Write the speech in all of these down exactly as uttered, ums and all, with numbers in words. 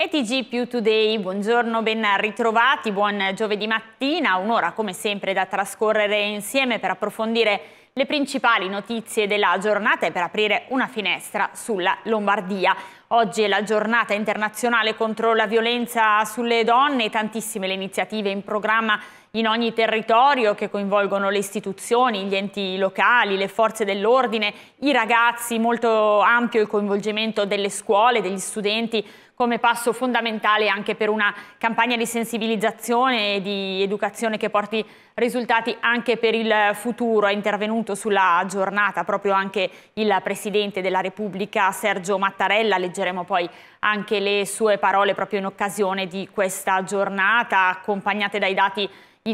E T G più Today, buongiorno, ben ritrovati, buon giovedì mattina, un'ora come sempre da trascorrere insieme per approfondire le principali notizie della giornata e per aprire una finestra sulla Lombardia. Oggi è la giornata internazionale contro la violenza sulle donne, tantissime le iniziative in programma in ogni territorio che coinvolgono le istituzioni, gli enti locali, le forze dell'ordine, i ragazzi, molto ampio il coinvolgimento delle scuole, degli studenti, come passo fondamentale anche per una campagna di sensibilizzazione e di educazione che porti risultati anche per il futuro. È intervenuto sulla giornata proprio anche il Presidente della Repubblica Sergio Mattarella, leggeremo poi anche le sue parole proprio in occasione di questa giornata, accompagnate dai dati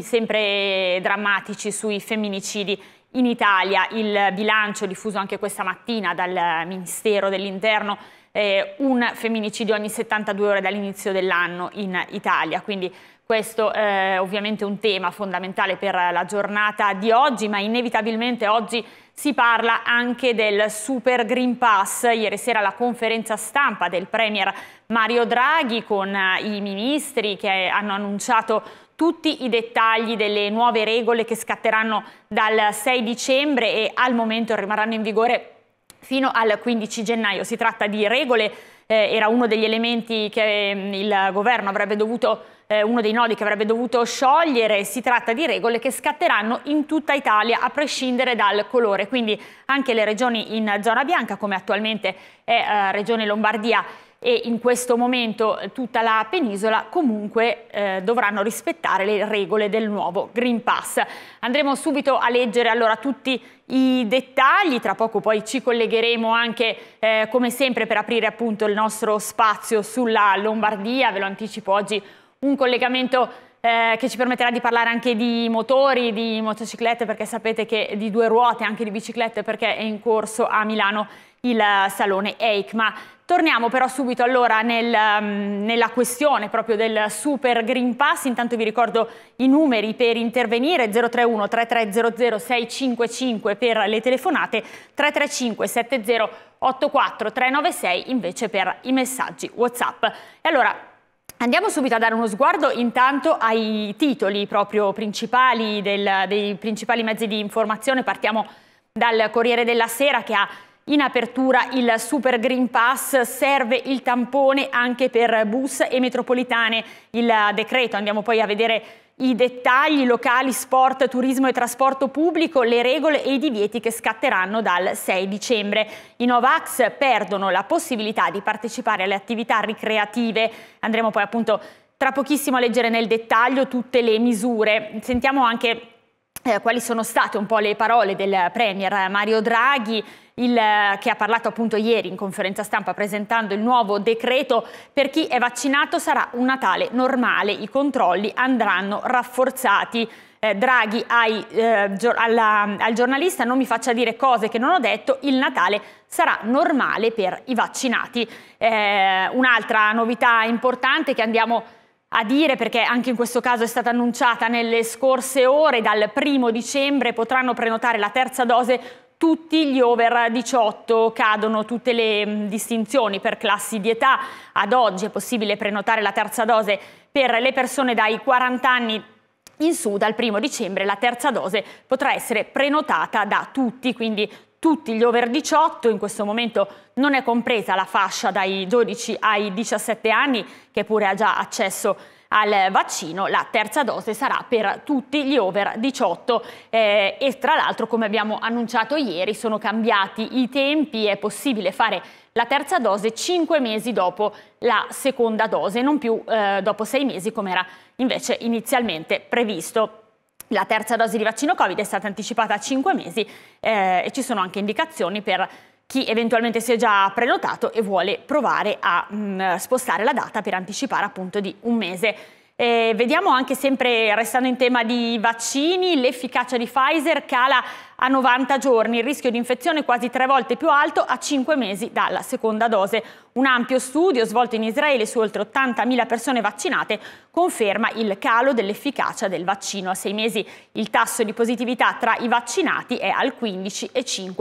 sempre drammatici sui femminicidi in Italia. Il bilancio diffuso anche questa mattina dal Ministero dell'Interno, Eh, un femminicidio ogni settantadue ore dall'inizio dell'anno in Italia, quindi questo è eh, ovviamente un tema fondamentale per la giornata di oggi, ma inevitabilmente oggi si parla anche del Super Green Pass. Ieri sera la conferenza stampa del Premier Mario Draghi con eh, i ministri che hanno annunciato tutti i dettagli delle nuove regole che scatteranno dal sei dicembre e al momento rimarranno in vigore fino al quindici gennaio. Si tratta di regole, eh, era uno degli elementi che eh, il governo avrebbe dovuto, eh, uno dei nodi che avrebbe dovuto sciogliere. Si tratta di regole che scatteranno in tutta Italia a prescindere dal colore, quindi anche le regioni in zona bianca come attualmente è eh, Regione Lombardia e in questo momento tutta la penisola comunque eh, dovranno rispettare le regole del nuovo Green Pass. Andremo subito a leggere allora tutti i dettagli, tra poco poi ci collegheremo anche eh, come sempre per aprire appunto il nostro spazio sulla Lombardia. Ve lo anticipo oggi un collegamento eh, che ci permetterà di parlare anche di motori, di motociclette, perché sapete che di due ruote, anche di biciclette, perché è in corso a Milano il salone EICMA. Torniamo però subito allora nel, um, nella questione proprio del Super Green Pass. Intanto vi ricordo i numeri per intervenire: zero tre uno tre tre zero zero sei cinque cinque per le telefonate, tre tre cinque sette zero otto quattro tre nove sei invece per i messaggi WhatsApp. E allora andiamo subito a dare uno sguardo intanto ai titoli proprio principali del, dei principali mezzi di informazione. Partiamo dal Corriere della Sera che ha in apertura il Super Green Pass, serve il tampone anche per bus e metropolitane, il decreto. Andiamo poi a vedere i dettagli: locali, sport, turismo e trasporto pubblico, le regole e i divieti che scatteranno dal sei dicembre. I Novax perdono la possibilità di partecipare alle attività ricreative. Andremo poi appunto tra pochissimo a leggere nel dettaglio tutte le misure. Sentiamo anche eh, quali sono state un po' le parole del Premier Mario Draghi, Il, che ha parlato appunto ieri in conferenza stampa presentando il nuovo decreto. Per chi è vaccinato sarà un Natale normale, i controlli andranno rafforzati. Eh, Draghi ai, eh, alla, al giornalista: non mi faccia dire cose che non ho detto, il Natale sarà normale per i vaccinati. Eh, un'altra novità importante che andiamo a dire, perché anche in questo caso è stata annunciata nelle scorse ore: dal primo dicembre potranno prenotare la terza dose tutti gli over diciotto, cadono tutte le mh, distinzioni per classi di età. Ad oggi è possibile prenotare la terza dose per le persone dai quaranta anni in su. Dal primo dicembre la terza dose potrà essere prenotata da tutti, quindi tutti gli over diciotto. In questo momento non è compresa la fascia dai dodici ai diciassette anni, che pure ha già accesso al vaccino. La terza dose sarà per tutti gli over diciotto eh, e tra l'altro, come abbiamo annunciato ieri, sono cambiati i tempi. È possibile fare la terza dose cinque mesi dopo la seconda dose, non più eh, dopo sei mesi come era invece inizialmente previsto. La terza dose di vaccino Covid è stata anticipata a cinque mesi eh, e ci sono anche indicazioni per chi eventualmente si è già prenotato e vuole provare a mh, spostare la data per anticipare appunto di un mese. Eh, vediamo anche, sempre restando in tema di vaccini, l'efficacia di Pfizer cala a novanta giorni, il rischio di infezione quasi tre volte più alto a cinque mesi dalla seconda dose. Un ampio studio svolto in Israele su oltre ottantamila persone vaccinate conferma il calo dell'efficacia del vaccino. A sei mesi il tasso di positività tra i vaccinati è al quindici virgola cinque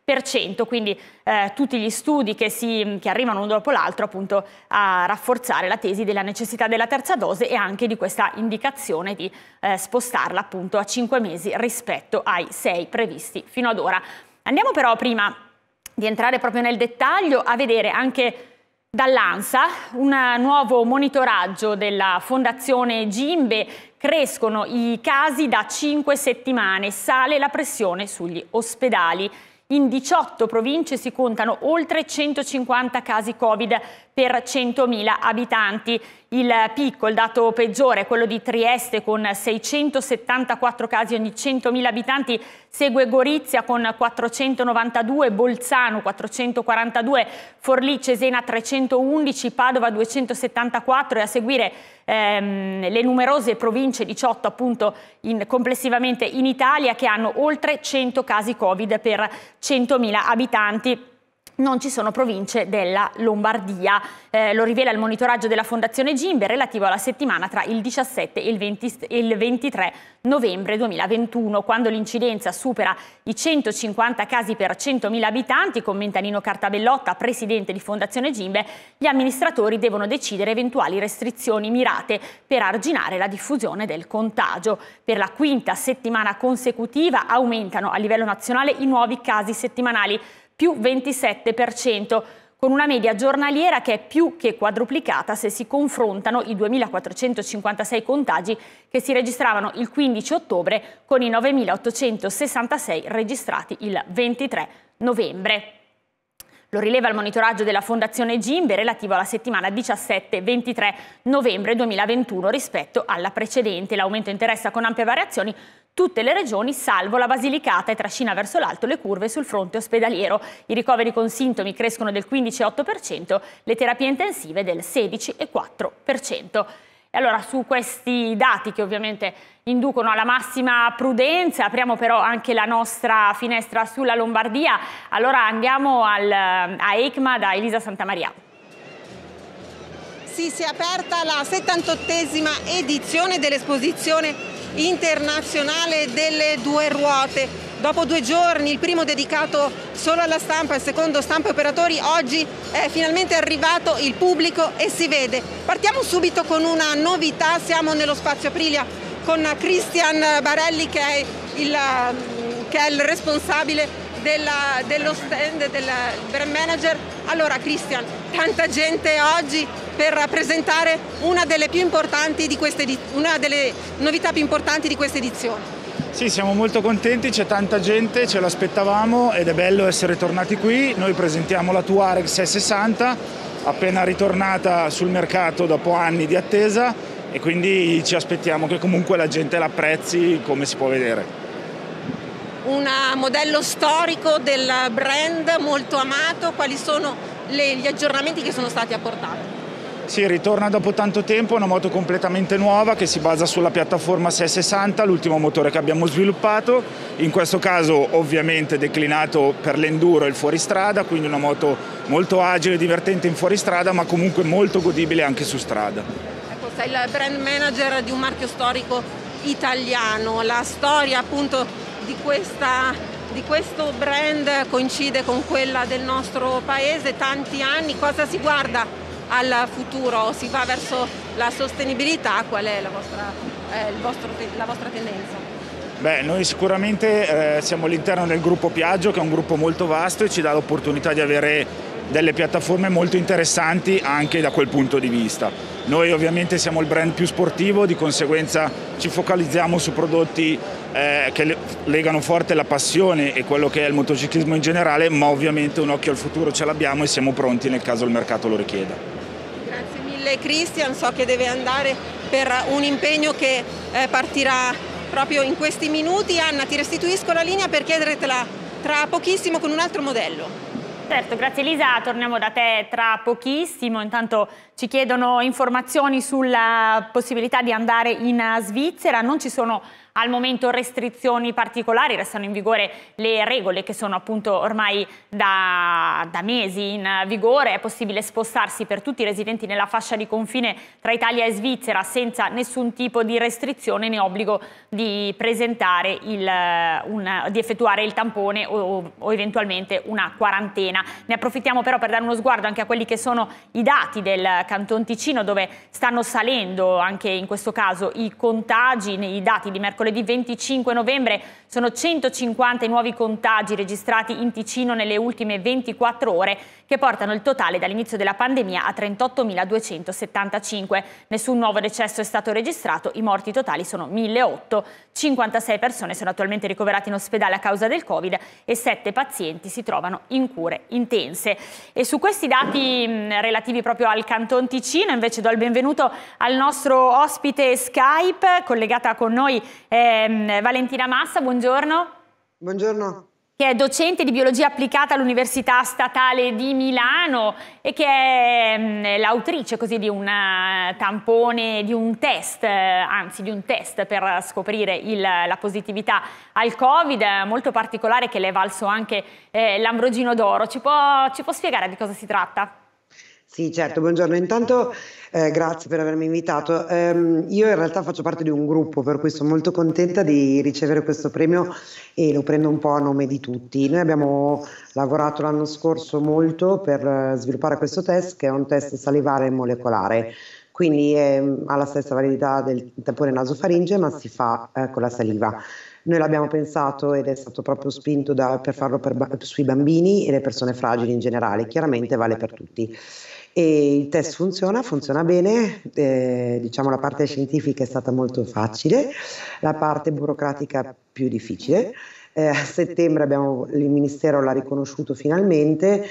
per cento, quindi eh, tutti gli studi che, si, che arrivano uno dopo l'altro appunto a rafforzare la tesi della necessità della terza dose e anche di questa indicazione di eh, spostarla appunto a cinque mesi rispetto ai sei previsti fino ad ora. Andiamo però prima di entrare proprio nel dettaglio a vedere anche dall'ANSA un nuovo monitoraggio della Fondazione Gimbe. Crescono i casi da cinque settimane, sale la pressione sugli ospedali. In diciotto province si contano oltre centocinquanta casi Covid per centomila abitanti. Il picco, il dato peggiore, è quello di Trieste con seicentosettantaquattro casi ogni centomila abitanti, segue Gorizia con quattrocentonovantadue, Bolzano quattrocentoquarantadue, Forlì Cesena trecentoundici, Padova duecentosettantaquattro e a seguire ehm, le numerose province, diciotto appunto in, complessivamente in Italia, che hanno oltre cento casi Covid per centomila abitanti. Non ci sono province della Lombardia, eh, lo rivela il monitoraggio della Fondazione Gimbe relativo alla settimana tra il diciassette e il, venti, e il ventitré novembre duemilaventuno, quando l'incidenza supera i centocinquanta casi per centomila abitanti. Commenta Nino Cartabellotta, presidente di Fondazione Gimbe, gli amministratori devono decidere eventuali restrizioni mirate per arginare la diffusione del contagio. Per la quinta settimana consecutiva aumentano a livello nazionale i nuovi casi settimanali, più ventisette per cento, con una media giornaliera che è più che quadruplicata se si confrontano i duemilaquattrocentocinquantasei contagi che si registravano il quindici ottobre con i novemilaottocentosessantasei registrati il ventitré novembre. Lo rileva il monitoraggio della Fondazione Gimbe relativo alla settimana diciassette ventitré novembre duemilaventuno rispetto alla precedente. L'aumento interessa con ampie variazioni tutte le regioni, salvo la Basilicata, e trascina verso l'alto le curve sul fronte ospedaliero. I ricoveri con sintomi crescono del quindici virgola otto per cento, le terapie intensive del sedici virgola quattro per cento. E allora, su questi dati che ovviamente inducono alla massima prudenza, apriamo però anche la nostra finestra sulla Lombardia. Allora andiamo al, a EICMA da Elisa Santamaria. Sì, si è aperta la settantottesima edizione dell'esposizione internazionale delle due ruote. Dopo due giorni, il primo dedicato solo alla stampa, il secondo stampa e operatori, oggi è finalmente arrivato il pubblico e si vede. Partiamo subito con una novità, siamo nello Spazio Aprilia con Cristian Barelli che è il, che è il responsabile della, dello stand, del brand manager. Allora Cristian, tanta gente oggi per presentare una delle più importanti di queste, una delle novità più importanti di questa edizione. Sì, siamo molto contenti, c'è tanta gente, ce l'aspettavamo ed è bello essere tornati qui. Noi presentiamo la Touareg sei sessanta, appena ritornata sul mercato dopo anni di attesa, e quindi ci aspettiamo che comunque la gente l'apprezzi, come si può vedere. Un modello storico del brand molto amato, quali sono le, gli aggiornamenti che sono stati apportati? Sì, ritorna dopo tanto tempo una moto completamente nuova che si basa sulla piattaforma sei sessanta, l'ultimo motore che abbiamo sviluppato, in questo caso ovviamente declinato per l'enduro e il fuoristrada, quindi una moto molto agile e divertente in fuoristrada, ma comunque molto godibile anche su strada. Ecco, sei il brand manager di un marchio storico italiano, la storia appunto di, questa, di questo brand coincide con quella del nostro paese, tanti anni. Cosa si guarda al futuro? Si va verso la sostenibilità? Qual è la vostra, eh, il vostro, la vostra tendenza? Beh, noi sicuramente eh, siamo all'interno del gruppo Piaggio, che è un gruppo molto vasto e ci dà l'opportunità di avere delle piattaforme molto interessanti anche da quel punto di vista. Noi ovviamente siamo il brand più sportivo, di conseguenza ci focalizziamo su prodotti eh, che legano forte la passione e quello che è il motociclismo in generale, ma ovviamente un occhio al futuro ce l'abbiamo e siamo pronti nel caso il mercato lo richieda. Grazie mille Cristian, so che deve andare per un impegno che eh, partirà proprio in questi minuti. Anna, ti restituisco la linea per chiedertela tra pochissimo con un altro modello. Certo, grazie Elisa, torniamo da te tra pochissimo. Intanto ci chiedono informazioni sulla possibilità di andare in Svizzera. Non ci sono al momento restrizioni particolari, restano in vigore le regole che sono appunto ormai da, da mesi in vigore. È possibile spostarsi per tutti i residenti nella fascia di confine tra Italia e Svizzera senza nessun tipo di restrizione né obbligo di presentare il, un, di effettuare il tampone o, o eventualmente una quarantena. Ne approfittiamo però per dare uno sguardo anche a quelli che sono i dati del Canton Ticino, dove stanno salendo anche in questo caso i contagi. Nei dati di mercoledì venticinque novembre sono centocinquanta i nuovi contagi registrati in Ticino nelle ultime ventiquattro ore, che portano il totale dall'inizio della pandemia a trentottomiladuecentosettantacinque. Nessun nuovo decesso è stato registrato, i morti totali sono milleotto, cinquantasei persone sono attualmente ricoverate in ospedale a causa del Covid e sette pazienti si trovano in cure intense. E su questi dati mh, relativi proprio al Canton Ticino invece do il benvenuto al nostro ospite Skype, collegata con noi ehm, Valentina Massa, buongiorno. Buongiorno. Che è docente di biologia applicata all'Università Statale di Milano e che è l'autrice così di un tampone, di un test, anzi di un test per scoprire il, la positività al Covid, molto particolare, che le è valso anche eh, l'Ambrogino d'Oro. Ci può, ci può spiegare di cosa si tratta? Sì, certo, buongiorno. Intanto eh, grazie per avermi invitato. Um, io in realtà faccio parte di un gruppo, per cui sono molto contenta di ricevere questo premio e lo prendo un po' a nome di tutti. Noi abbiamo lavorato l'anno scorso molto per sviluppare questo test, che è un test salivare molecolare, quindi è, ha la stessa validità del tampone nasofaringe, ma si fa eh, con la saliva. Noi l'abbiamo pensato ed è stato proprio spinto da, per farlo per, sui bambini e le persone fragili in generale, chiaramente vale per tutti. E il test funziona, funziona bene, eh, diciamo la parte scientifica è stata molto facile, la parte burocratica più difficile. Eh, a settembre abbiamo, il Ministero l'ha riconosciuto finalmente.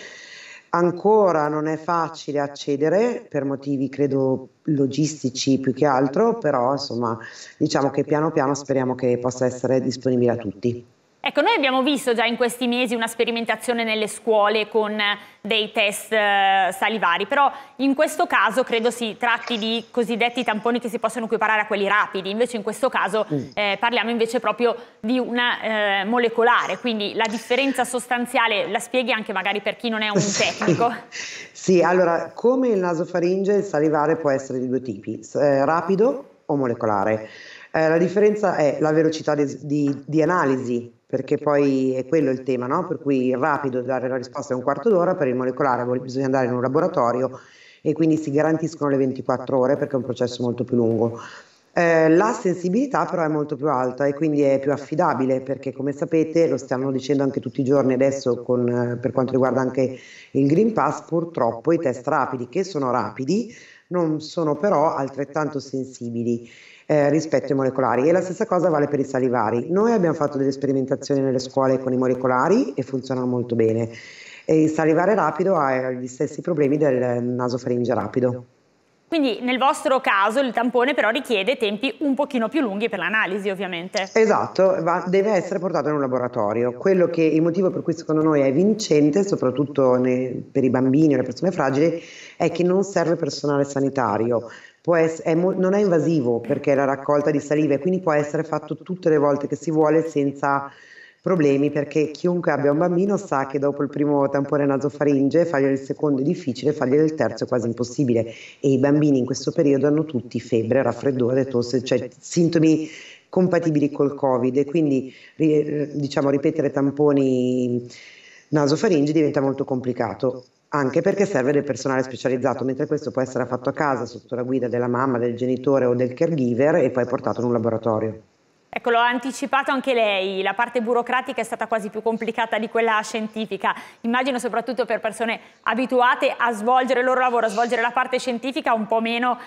Ancora non è facile accedere per motivi credo logistici più che altro, però insomma diciamo che piano piano speriamo che possa essere disponibile a tutti. Ecco, noi abbiamo visto già in questi mesi una sperimentazione nelle scuole con dei test eh, salivari, però in questo caso credo si tratti di cosiddetti tamponi che si possono equiparare a quelli rapidi, invece in questo caso eh, parliamo invece proprio di una eh, molecolare, quindi la differenza sostanziale la spieghi anche magari per chi non è un tecnico? Sì, allora come il nasofaringe il salivare può essere di due tipi, eh, rapido o molecolare. Eh, la differenza è la velocità di, di, di analisi, perché poi è quello il tema, no? Per cui il rapido dare la risposta in un quarto d'ora, per il molecolare bisogna andare in un laboratorio e quindi si garantiscono le ventiquattro ore perché è un processo molto più lungo. Eh, la sensibilità però è molto più alta e quindi è più affidabile, perché come sapete, lo stiamo dicendo anche tutti i giorni adesso con, eh, per quanto riguarda anche il Green Pass, purtroppo i test rapidi, che sono rapidi, non sono però altrettanto sensibili Eh, rispetto ai molecolari, e la stessa cosa vale per i salivari. Noi abbiamo fatto delle sperimentazioni nelle scuole con i molecolari e funzionano molto bene, e il salivare rapido ha gli stessi problemi del nasofaringe rapido. Quindi nel vostro caso il tampone però richiede tempi un pochino più lunghi per l'analisi, ovviamente. Esatto, va, deve essere portato in un laboratorio. Quello che il motivo per cui secondo noi è vincente, soprattutto ne, per i bambini e le persone fragili, è che non serve personale sanitario. Può essere, è, non è invasivo perché è la raccolta di saliva, quindi può essere fatto tutte le volte che si vuole senza problemi, perché chiunque abbia un bambino sa che dopo il primo tampone nasofaringe fargli il secondo è difficile, fargli il terzo è quasi impossibile, e i bambini in questo periodo hanno tutti febbre, raffreddore, tosse, cioè sintomi compatibili col Covid, e quindi diciamo ripetere tamponi nasofaringi diventa molto complicato, anche perché serve del personale specializzato, mentre questo può essere fatto a casa sotto la guida della mamma, del genitore o del caregiver e poi portato in un laboratorio. Ecco, lo ha anticipato anche lei, la parte burocratica è stata quasi più complicata di quella scientifica. Immagino soprattutto per persone abituate a svolgere il loro lavoro, a svolgere la parte scientifica, un po' meno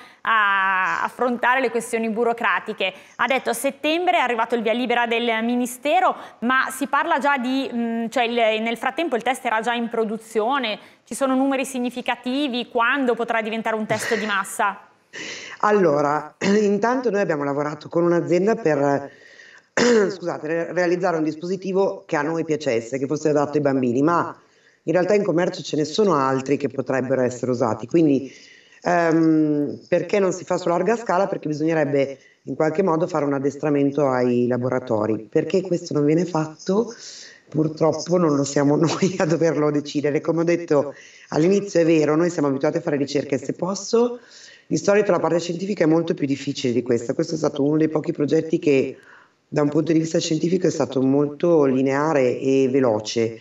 a affrontare le questioni burocratiche. Ha detto a settembre è arrivato il via libera del Ministero, ma si parla già di, mh, cioè il, nel frattempo il test era già in produzione, ci sono numeri significativi, quando potrà diventare un test di massa? Allora, intanto noi abbiamo lavorato con un'azienda per scusate, realizzare un dispositivo che a noi piacesse, che fosse adatto ai bambini, ma in realtà in commercio ce ne sono altri che potrebbero essere usati, quindi um, perché non si fa su larga scala? Perché bisognerebbe in qualche modo fare un addestramento ai laboratori. Perché questo non viene fatto? Purtroppo non lo siamo noi a doverlo decidere. Come ho detto all'inizio, è vero, noi siamo abituati a fare ricerche, se posso, di solito la parte scientifica è molto più difficile di questa. Questo è stato uno dei pochi progetti che da un punto di vista scientifico è stato molto lineare e veloce.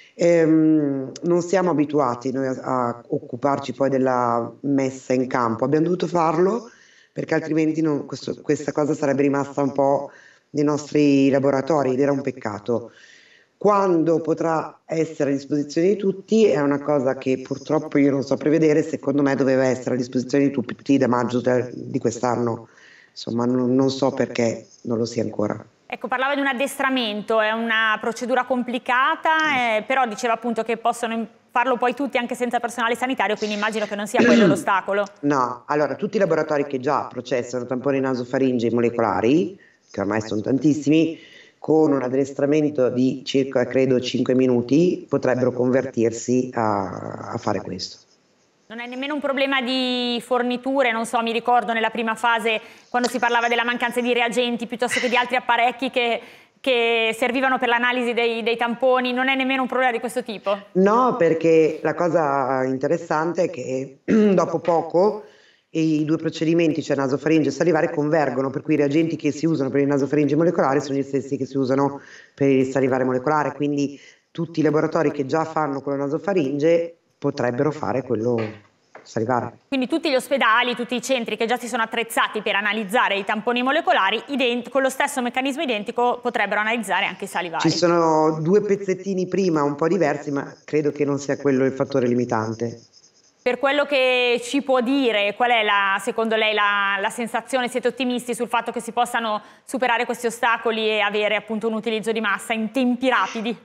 Ehm, non siamo abituati noi a, a occuparci poi della messa in campo, abbiamo dovuto farlo perché altrimenti non, questo, questa cosa sarebbe rimasta un po' nei nostri laboratori ed era un peccato. Quando potrà essere a disposizione di tutti è una cosa che purtroppo io non so prevedere, secondo me doveva essere a disposizione di tutti da maggio di quest'anno, insomma non, non so perché non lo sia ancora. Ecco, parlava di un addestramento, è una procedura complicata, eh, però diceva appunto che possono farlo poi tutti anche senza personale sanitario, quindi immagino che non sia quello l'ostacolo. No, allora tutti i laboratori che già processano tamponi nasofaringei molecolari, che ormai sono tantissimi, con un addestramento di circa, credo, cinque minuti, potrebbero convertirsi a, a fare questo. Non è nemmeno un problema di forniture, non so, mi ricordo nella prima fase quando si parlava della mancanza di reagenti piuttosto che di altri apparecchi che, che servivano per l'analisi dei, dei tamponi, non è nemmeno un problema di questo tipo? No, perché la cosa interessante è che dopo poco i due procedimenti, cioè nasofaringe e salivare, convergono, per cui i reagenti che si usano per il nasofaringe molecolare sono gli stessi che si usano per il salivare molecolare, quindi tutti i laboratori che già fanno quello nasofaringe potrebbero fare quello salivare. Quindi tutti gli ospedali, tutti i centri che già si sono attrezzati per analizzare i tamponi molecolari, con lo stesso meccanismo identico potrebbero analizzare anche i salivari. Ci sono due pezzettini prima un po' diversi, ma credo che non sia quello il fattore limitante. Per quello che ci può dire, qual è la, secondo lei la, la sensazione? Siete ottimisti sul fatto che si possano superare questi ostacoli e avere appunto un utilizzo di massa in tempi rapidi?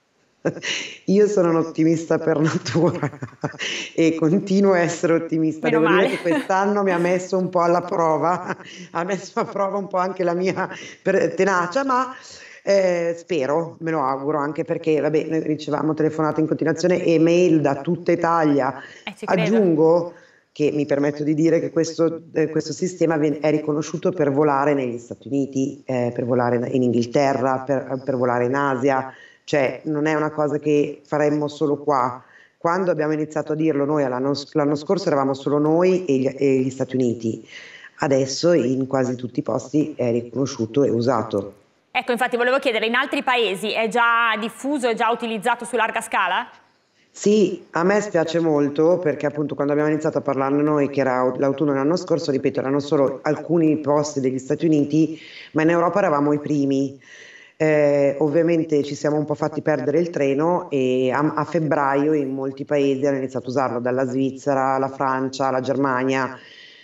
Io sono un ottimista per natura e continuo a essere ottimista. Meno Devo male. dire che quest'anno mi ha messo un po' alla prova, ha messo a prova un po' anche la mia tenacia, ma eh, spero, me lo auguro, anche perché vabbè, noi ricevamo telefonate in continuazione e mail da tutta Italia. Eh, ci credo. Aggiungo che mi permetto di dire che questo, eh, questo sistema è riconosciuto per volare negli Stati Uniti, eh, per volare in Inghilterra, per, per volare in Asia. Cioè non è una cosa che faremmo solo qua. Quando abbiamo iniziato a dirlo noi l'anno, l'anno scorso eravamo solo noi e gli, e gli Stati Uniti, adesso in quasi tutti i posti è riconosciuto e usato. Ecco, infatti volevo chiedere, in altri paesi è già diffuso, è già utilizzato su larga scala? Sì, a me spiace molto perché appunto quando abbiamo iniziato a parlarne noi, che era l'autunno dell'anno scorso, ripeto, erano solo alcuni posti degli Stati Uniti, ma in Europa eravamo i primi. Eh, ovviamente ci siamo un po' fatti perdere il treno e a, a febbraio in molti paesi hanno iniziato a usarlo, dalla Svizzera alla Francia alla Germania,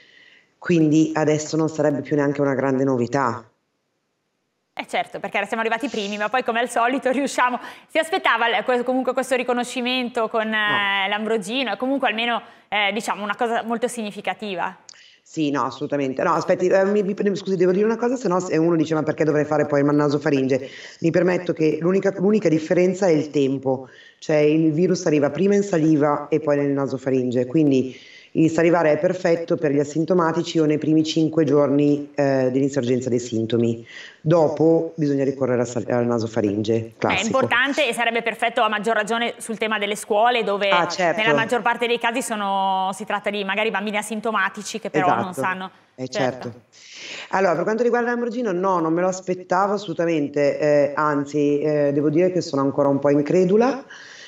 quindi adesso non sarebbe più neanche una grande novità. Eh certo, perché siamo arrivati primi, ma poi come al solito riusciamo. Si aspettava comunque questo riconoscimento con No. eh, l'Ambrogino, è comunque almeno eh, diciamo una cosa molto significativa. Sì, no, assolutamente. No, aspetti, eh, mi, mi- scusi, devo dire una cosa, se no se uno dice ma perché dovrei fare poi il nasofaringe? Mi permetto che l'unica l'unica differenza è il tempo, cioè il virus arriva prima in saliva e poi nel nasofaringe, quindi il salivare è perfetto per gli asintomatici o nei primi cinque giorni eh, dell'insorgenza dei sintomi. Dopo bisogna ricorrere al sal- al nasofaringe classico. È importante e sarebbe perfetto a maggior ragione sul tema delle scuole, dove Ah, certo. nella maggior parte dei casi sono, si tratta di magari bambini asintomatici che però Esatto. non sanno. Eh, certo. Allora, per quanto riguarda l'Ambrogino, no, non me lo aspettavo assolutamente, eh, anzi, eh, devo dire che sono ancora un po' incredula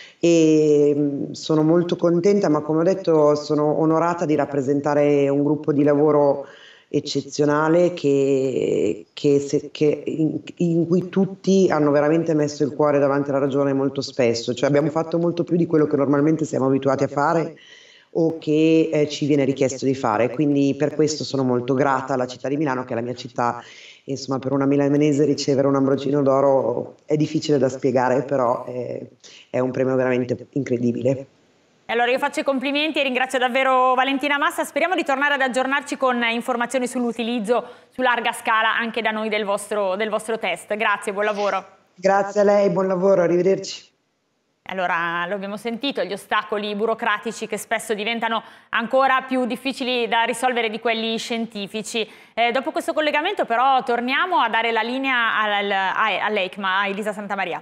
e mh, sono molto contenta, ma come ho detto sono onorata di rappresentare un gruppo di lavoro eccezionale che, che se- che in, in cui tutti hanno veramente messo il cuore davanti alla ragione molto spesso, cioè abbiamo fatto molto più di quello che normalmente siamo abituati a fare o che eh, ci viene richiesto di fare, quindi per questo sono molto grata alla città di Milano, che è la mia città. Insomma, per una milanese ricevere un Ambrogino d'oro è difficile da spiegare, però è, è un premio veramente incredibile. E allora io faccio i complimenti e ringrazio davvero Valentina Massa. Speriamo di tornare ad aggiornarci con informazioni sull'utilizzo su larga scala anche da noi del vostro, del vostro test. Grazie, buon lavoro. Grazie a lei, buon lavoro, arrivederci. Allora, lo abbiamo sentito, gli ostacoli burocratici che spesso diventano ancora più difficili da risolvere di quelli scientifici. Eh, dopo questo collegamento però torniamo a dare la linea all'ECMA, a Elisa Santamaria.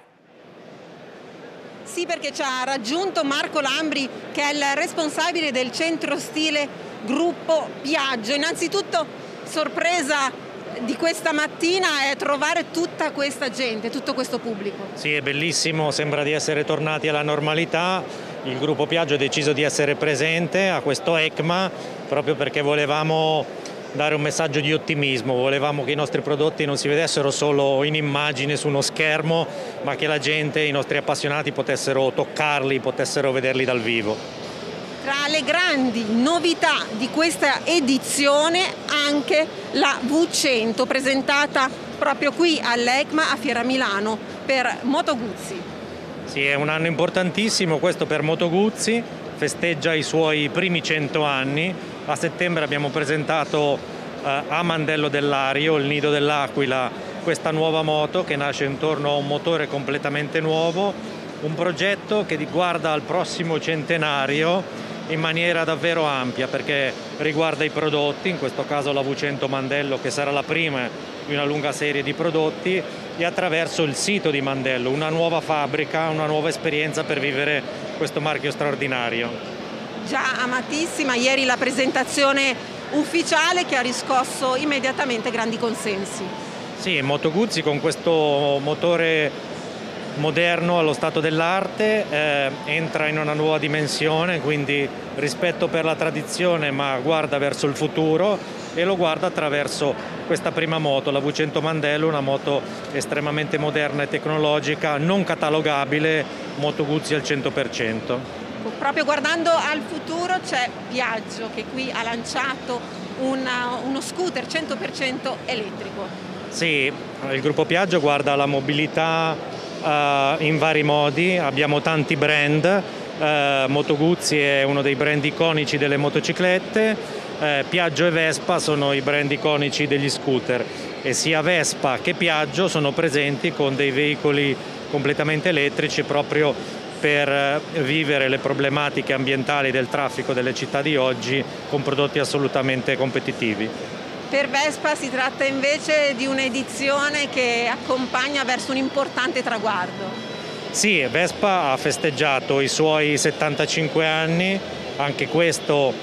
Sì, perché ci ha raggiunto Marco Lambri, che è il responsabile del centro stile Gruppo Piaggio. Innanzitutto, sorpresa di questa mattina è trovare tutta questa gente, tutto questo pubblico. Sì, è bellissimo, sembra di essere tornati alla normalità. Il Gruppo Piaggio ha deciso di essere presente a questo ECMA proprio perché volevamo dare un messaggio di ottimismo, volevamo che i nostri prodotti non si vedessero solo in immagine su uno schermo, ma che la gente, i nostri appassionati potessero toccarli, potessero vederli dal vivo. Tra le grandi novità di questa edizione anche la V cento, presentata proprio qui all'ECMA a Fiera Milano per Moto Guzzi. Sì, è un anno importantissimo questo per Moto Guzzi, festeggia i suoi primi cento anni. A settembre abbiamo presentato eh, a Mandello dell'Ario, il nido dell'Aquila, questa nuova moto che nasce intorno a un motore completamente nuovo, un progetto che guarda al prossimo centenario in maniera davvero ampia perché riguarda i prodotti, in questo caso la V cento Mandello che sarà la prima di una lunga serie di prodotti, e attraverso il sito di Mandello, una nuova fabbrica, una nuova esperienza per vivere questo marchio straordinario. Già amatissima, ieri la presentazione ufficiale che ha riscosso immediatamente grandi consensi. Sì, Moto Guzzi con questo motore moderno allo stato dell'arte, eh, entra in una nuova dimensione, quindi rispetto per la tradizione ma guarda verso il futuro e lo guarda attraverso questa prima moto, la V cento Mandello, una moto estremamente moderna e tecnologica, non catalogabile, Moto Guzzi al cento per cento. Proprio guardando al futuro c'è Piaggio che qui ha lanciato una, uno scooter cento per cento elettrico. Sì, il gruppo Piaggio guarda la mobilità Uh, in vari modi, abbiamo tanti brand, uh, Moto Guzzi è uno dei brand iconici delle motociclette, uh, Piaggio e Vespa sono i brand iconici degli scooter e sia Vespa che Piaggio sono presenti con dei veicoli completamente elettrici proprio per uh, vivere le problematiche ambientali del traffico delle città di oggi con prodotti assolutamente competitivi. Per Vespa si tratta invece di un'edizione che accompagna verso un importante traguardo. Sì, Vespa ha festeggiato i suoi settantacinque anni, anche questo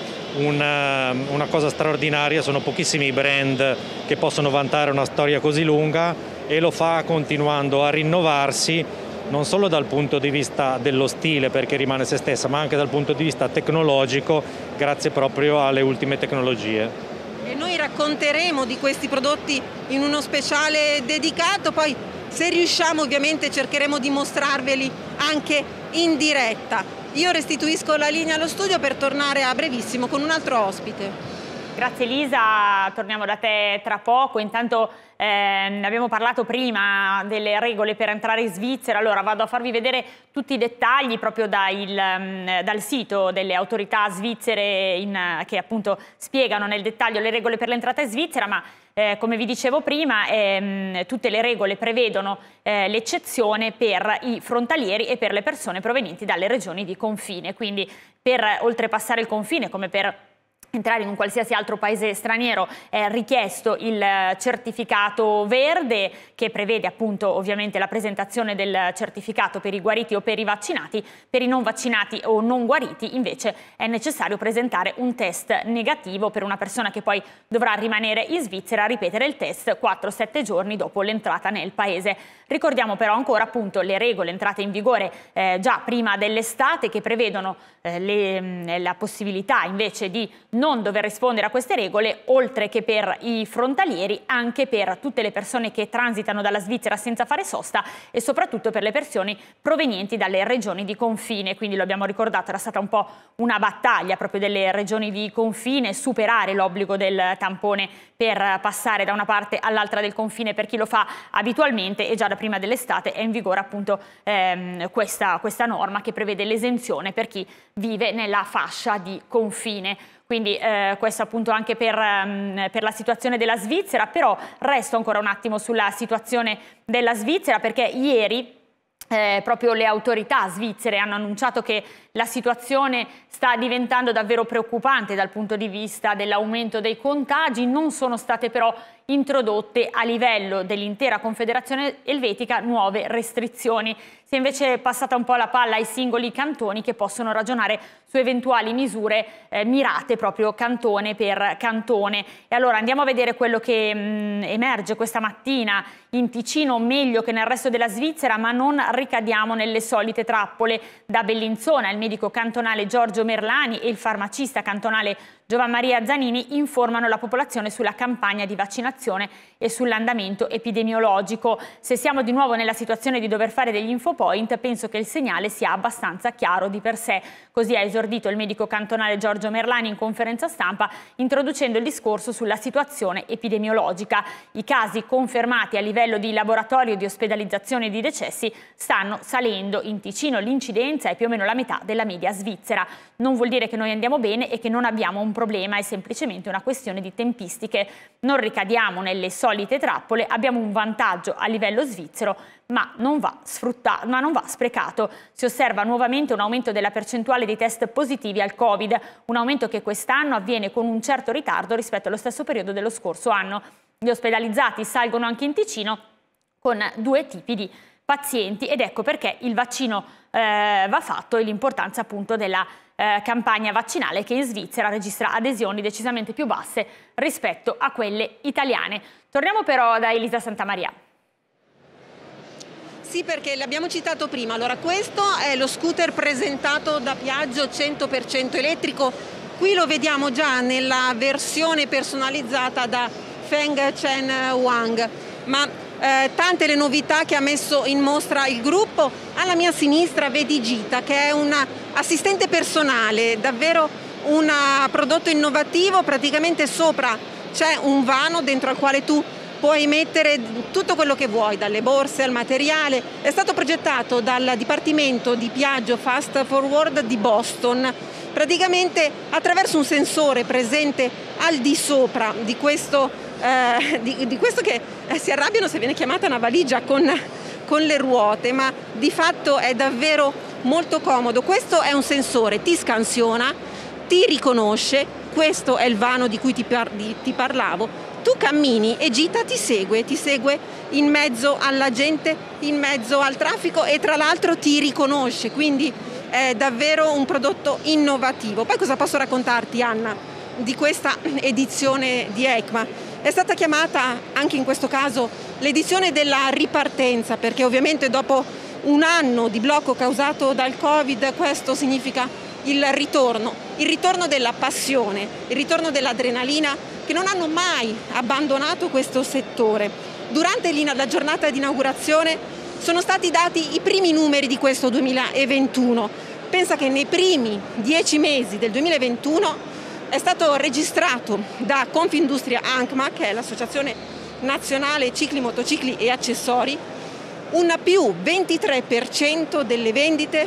una, una cosa straordinaria, sono pochissimi i brand che possono vantare una storia così lunga e lo fa continuando a rinnovarsi non solo dal punto di vista dello stile perché rimane se stessa, ma anche dal punto di vista tecnologico grazie proprio alle ultime tecnologie. E noi racconteremo di questi prodotti in uno speciale dedicato, poi se riusciamo ovviamente cercheremo di mostrarveli anche in diretta. Io restituisco la linea allo studio per tornare a brevissimo con un altro ospite. Grazie Elisa, torniamo da te tra poco. Intanto eh, abbiamo parlato prima delle regole per entrare in Svizzera, allora vado a farvi vedere tutti i dettagli proprio da il, um, dal sito delle autorità svizzere in, uh, che appunto spiegano nel dettaglio le regole per l'entrata in Svizzera, ma eh, come vi dicevo prima ehm, tutte le regole prevedono eh, l'eccezione per i frontalieri e per le persone provenienti dalle regioni di confine, quindi per oltrepassare il confine come per entrare in un qualsiasi altro paese straniero è richiesto il certificato verde che prevede appunto ovviamente la presentazione del certificato per i guariti o per i vaccinati. Per i non vaccinati o non guariti invece è necessario presentare un test negativo per una persona che poi dovrà rimanere in Svizzera a ripetere il test quattro sette giorni dopo l'entrata nel paese. Ricordiamo però ancora appunto le regole entrate in vigore eh, già prima dell'estate che prevedono eh, le, la possibilità invece di non dover rispondere a queste regole, oltre che per i frontalieri, anche per tutte le persone che transitano dalla Svizzera senza fare sosta e soprattutto per le persone provenienti dalle regioni di confine. Quindi lo abbiamo ricordato, era stata un po' una battaglia proprio delle regioni di confine, superare l'obbligo del tampone per passare da una parte all'altra del confine per chi lo fa abitualmente, e già da prima dell'estate è in vigore appunto ehm, questa, questa norma che prevede l'esenzione per chi vive nella fascia di confine. Quindi eh, questo appunto anche per, um, per la situazione della Svizzera, però resto ancora un attimo sulla situazione della Svizzera perché ieri Eh, proprio le autorità svizzere hanno annunciato che la situazione sta diventando davvero preoccupante dal punto di vista dell'aumento dei contagi. Non sono state però introdotte a livello dell'intera Confederazione Elvetica nuove restrizioni. Si è invece passata un po' la palla ai singoli cantoni che possono ragionare su eventuali misure eh, mirate proprio cantone per cantone. E allora andiamo a vedere quello che mh, emerge questa mattina in Ticino, meglio che nel resto della Svizzera, ma non ricadiamo nelle solite trappole. Da Bellinzona il medico cantonale Giorgio Merlani e il farmacista cantonale Giovan Maria Zanini informano la popolazione sulla campagna di vaccinazione e sull'andamento epidemiologico. Se siamo di nuovo nella situazione di dover fare degli infopoint, penso che il segnale sia abbastanza chiaro di per sé. Così ha esordito il medico cantonale Giorgio Merlani in conferenza stampa, introducendo il discorso sulla situazione epidemiologica. I casi confermati a livello di laboratorio, di ospedalizzazione e di decessi stanno salendo. In Ticino l'incidenza è più o meno la metà della media svizzera. Non vuol dire che noi andiamo bene e che non abbiamo un problema, è semplicemente una questione di tempistiche. Non ricadiamo nelle solite trappole, abbiamo un vantaggio a livello svizzero, ma non va sfruttato, ma non va sprecato. Si osserva nuovamente un aumento della percentuale di test positivi al Covid, un aumento che quest'anno avviene con un certo ritardo rispetto allo stesso periodo dello scorso anno. Gli ospedalizzati salgono anche in Ticino con due tipi di pazienti ed ecco perché il vaccino eh, va fatto e l'importanza appunto della eh, campagna vaccinale che in Svizzera registra adesioni decisamente più basse rispetto a quelle italiane. Torniamo però da Elisa Santamaria. Sì, perché l'abbiamo citato prima. Allora, questo è lo scooter presentato da Piaggio cento per cento elettrico. Qui lo vediamo già nella versione personalizzata da Feng Chen Wang. Ma eh, tante le novità che ha messo in mostra il gruppo. Alla mia sinistra vedi Gita, che è un assistente personale, davvero un prodotto innovativo. Praticamente sopra c'è un vano dentro al quale tu puoi mettere tutto quello che vuoi, dalle borse al materiale. È stato progettato dal Dipartimento di Piaggio Fast Forward di Boston. Praticamente attraverso un sensore presente al di sopra di questo, eh, di, di questo che eh, si arrabbiano se viene chiamata una valigia con, con le ruote, ma di fatto è davvero molto comodo. Questo è un sensore, ti scansiona, ti riconosce, questo è il vano di cui ti, par di, ti parlavo. Tu cammini e Gita ti segue, ti segue in mezzo alla gente, in mezzo al traffico e tra l'altro ti riconosce, quindi è davvero un prodotto innovativo. Poi cosa posso raccontarti, Anna, di questa edizione di EICMA? È stata chiamata anche in questo caso l'edizione della ripartenza, perché ovviamente dopo un anno di blocco causato dal Covid questo significa il ritorno, il ritorno della passione, il ritorno dell'adrenalina, che non hanno mai abbandonato questo settore. Durante la giornata di inaugurazione sono stati dati i primi numeri di questo duemilaventuno. Pensa che nei primi dieci mesi del duemilaventuno è stato registrato da Confindustria ANCMA, che è l'associazione nazionale cicli, motocicli e accessori, un più ventitré per cento delle vendite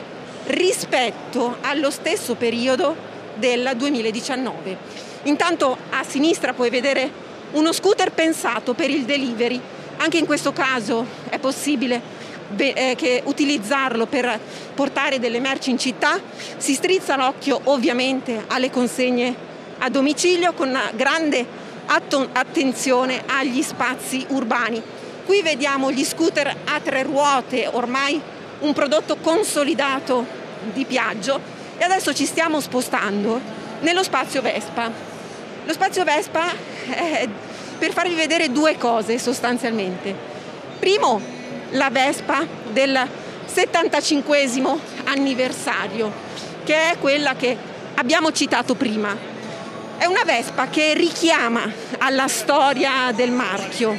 rispetto allo stesso periodo del duemiladiciannove. Intanto a sinistra puoi vedere uno scooter pensato per il delivery. Anche in questo caso è possibile eh, che utilizzarlo per portare delle merci in città. Si strizza l'occhio ovviamente alle consegne a domicilio con grande attenzione agli spazi urbani. Qui vediamo gli scooter a tre ruote, ormai un prodotto consolidato di Piaggio, e adesso ci stiamo spostando nello spazio Vespa. Lo spazio Vespa è per farvi vedere due cose sostanzialmente. Primo, la Vespa del settantacinquesimo anniversario, che è quella che abbiamo citato prima. È una Vespa che richiama alla storia del marchio.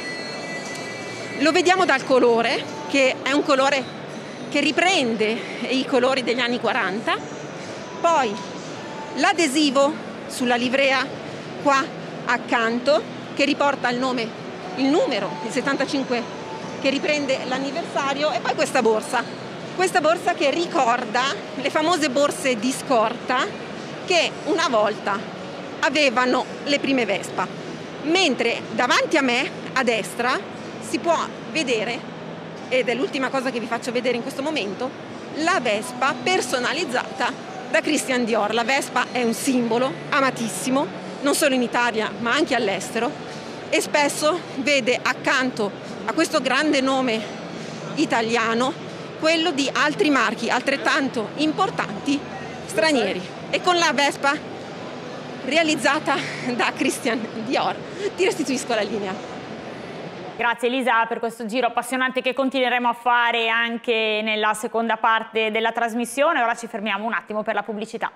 Lo vediamo dal colore, che è un colore che riprende i colori degli anni quaranta. Poi l'adesivo sulla livrea qua accanto, che riporta il nome, il numero, il settantacinque, che riprende l'anniversario, e poi questa borsa, questa borsa che ricorda le famose borse di scorta che una volta avevano le prime Vespa. Mentre davanti a me, a destra, si può vedere ed è l'ultima cosa che vi faccio vedere in questo momento, la Vespa personalizzata da Christian Dior. La Vespa è un simbolo amatissimo, non solo in Italia ma anche all'estero, e spesso vede accanto a questo grande nome italiano quello di altri marchi altrettanto importanti stranieri. E con la Vespa realizzata da Christian Dior ti restituisco la linea. Grazie Elisa per questo giro appassionante che continueremo a fare anche nella seconda parte della trasmissione. Ora ci fermiamo un attimo per la pubblicità.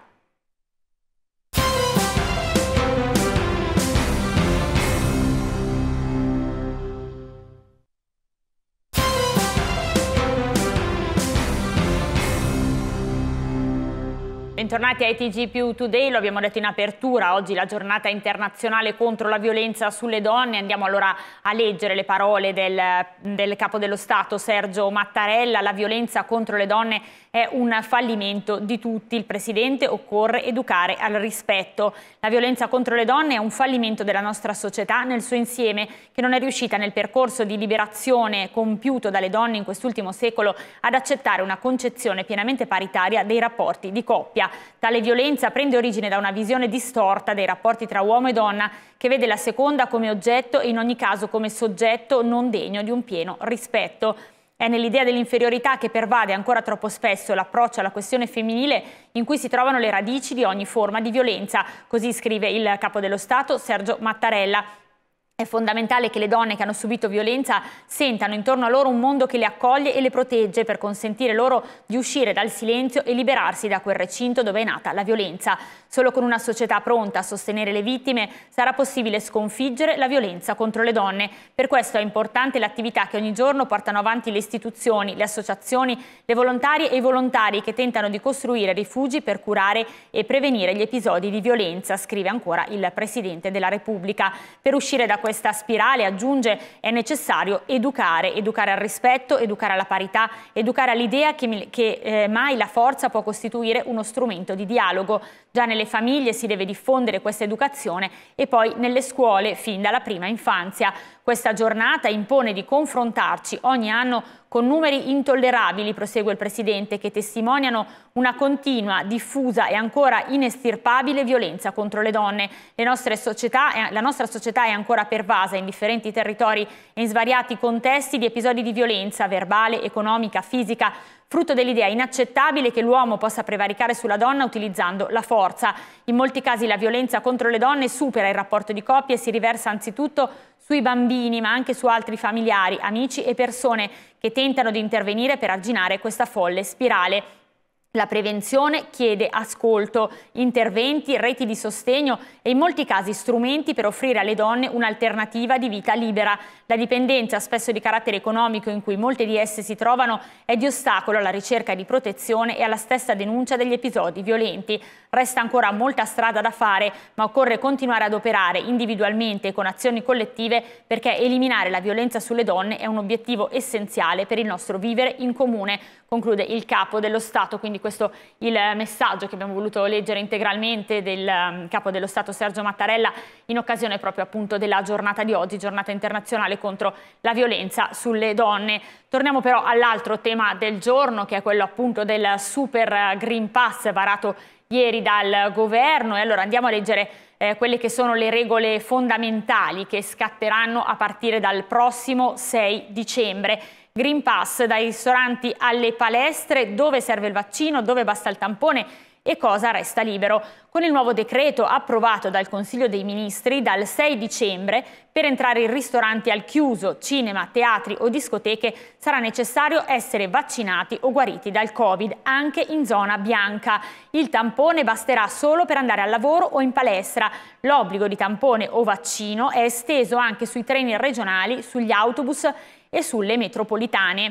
Bentornati a I T G più Today, lo abbiamo detto in apertura, oggi la giornata internazionale contro la violenza sulle donne. Andiamo allora a leggere le parole del, del Capo dello Stato Sergio Mattarella. La violenza contro le donne è un fallimento di tutti. Il Presidente: occorre educare al rispetto. La violenza contro le donne è un fallimento della nostra società nel suo insieme, che non è riuscita nel percorso di liberazione compiuto dalle donne in quest'ultimo secolo ad accettare una concezione pienamente paritaria dei rapporti di coppia. Tale violenza prende origine da una visione distorta dei rapporti tra uomo e donna, che vede la seconda come oggetto e in ogni caso come soggetto non degno di un pieno rispetto. È nell'idea dell'inferiorità che pervade ancora troppo spesso l'approccio alla questione femminile in cui si trovano le radici di ogni forma di violenza. Così scrive il Capo dello Stato Sergio Mattarella. È fondamentale che le donne che hanno subito violenza sentano intorno a loro un mondo che le accoglie e le protegge, per consentire loro di uscire dal silenzio e liberarsi da quel recinto dove è nata la violenza. Solo con una società pronta a sostenere le vittime sarà possibile sconfiggere la violenza contro le donne. Per questo è importante l'attività che ogni giorno portano avanti le istituzioni, le associazioni, le volontarie e i volontari che tentano di costruire rifugi per curare e prevenire gli episodi di violenza, scrive ancora il Presidente della Repubblica. Per uscire da questa spirale, aggiunge, è necessario educare, educare al rispetto, educare alla parità, educare all'idea che, che eh, mai la forza può costituire uno strumento di dialogo. Già nelle famiglie si deve diffondere questa educazione e poi nelle scuole fin dalla prima infanzia. Questa giornata impone di confrontarci ogni anno con numeri intollerabili, prosegue il Presidente, che testimoniano una continua, diffusa e ancora inestirpabile violenza contro le donne. Le nostre società, la nostra società è ancora pervasa in differenti territori e in svariati contesti di episodi di violenza verbale, economica, fisica, frutto dell'idea inaccettabile che l'uomo possa prevaricare sulla donna utilizzando la forza. In molti casi la violenza contro le donne supera il rapporto di coppia e si riversa anzitutto sui bambini, ma anche su altri familiari, amici e persone che tentano di intervenire per arginare questa folle spirale. La prevenzione chiede ascolto, interventi, reti di sostegno e in molti casi strumenti per offrire alle donne un'alternativa di vita libera. La dipendenza, spesso di carattere economico, in cui molte di esse si trovano, è di ostacolo alla ricerca di protezione e alla stessa denuncia degli episodi violenti. Resta ancora molta strada da fare, ma occorre continuare ad operare individualmente e con azioni collettive, perché eliminare la violenza sulle donne è un obiettivo essenziale per il nostro vivere in comune, conclude il Capo dello Stato. Quindi questo è il messaggio che abbiamo voluto leggere integralmente del um, Capo dello Stato Sergio Mattarella in occasione proprio appunto della giornata di oggi, giornata internazionale contro la violenza sulle donne. Torniamo però all'altro tema del giorno, che è quello appunto del Super Green Pass varato ieri dal governo, e allora andiamo a leggere eh, quelle che sono le regole fondamentali che scatteranno a partire dal prossimo sei dicembre. Green Pass dai ristoranti alle palestre, dove serve il vaccino, dove basta il tampone e cosa resta libero. Con il nuovo decreto approvato dal Consiglio dei Ministri, dal sei dicembre, per entrare in ristoranti al chiuso, cinema, teatri o discoteche sarà necessario essere vaccinati o guariti dal Covid, anche in zona bianca. Il tampone basterà solo per andare al lavoro o in palestra. L'obbligo di tampone o vaccino è esteso anche sui treni regionali, sugli autobus e sulle metropolitane.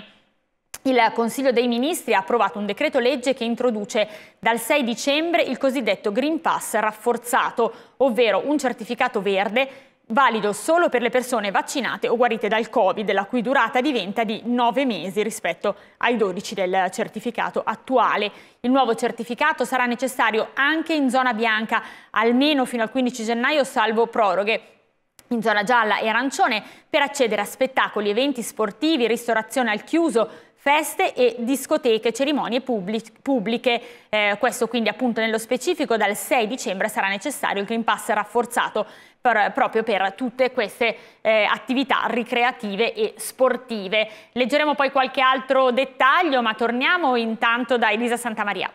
Il Consiglio dei Ministri ha approvato un decreto legge che introduce dal sei dicembre il cosiddetto Green Pass rafforzato, ovvero un certificato verde valido solo per le persone vaccinate o guarite dal Covid, la cui durata diventa di nove mesi rispetto ai dodici del certificato attuale. Il nuovo certificato sarà necessario anche in zona bianca, almeno fino al quindici gennaio, salvo proroghe. in zona gialla e arancione per accedere a spettacoli, eventi sportivi, ristorazione al chiuso, feste e discoteche, cerimonie pubbliche. Eh, questo quindi appunto nello specifico dal sei dicembre sarà necessario il Green Pass rafforzato per, proprio per tutte queste eh, attività ricreative e sportive. Leggeremo poi qualche altro dettaglio, ma torniamo intanto da Elisa Santamaria.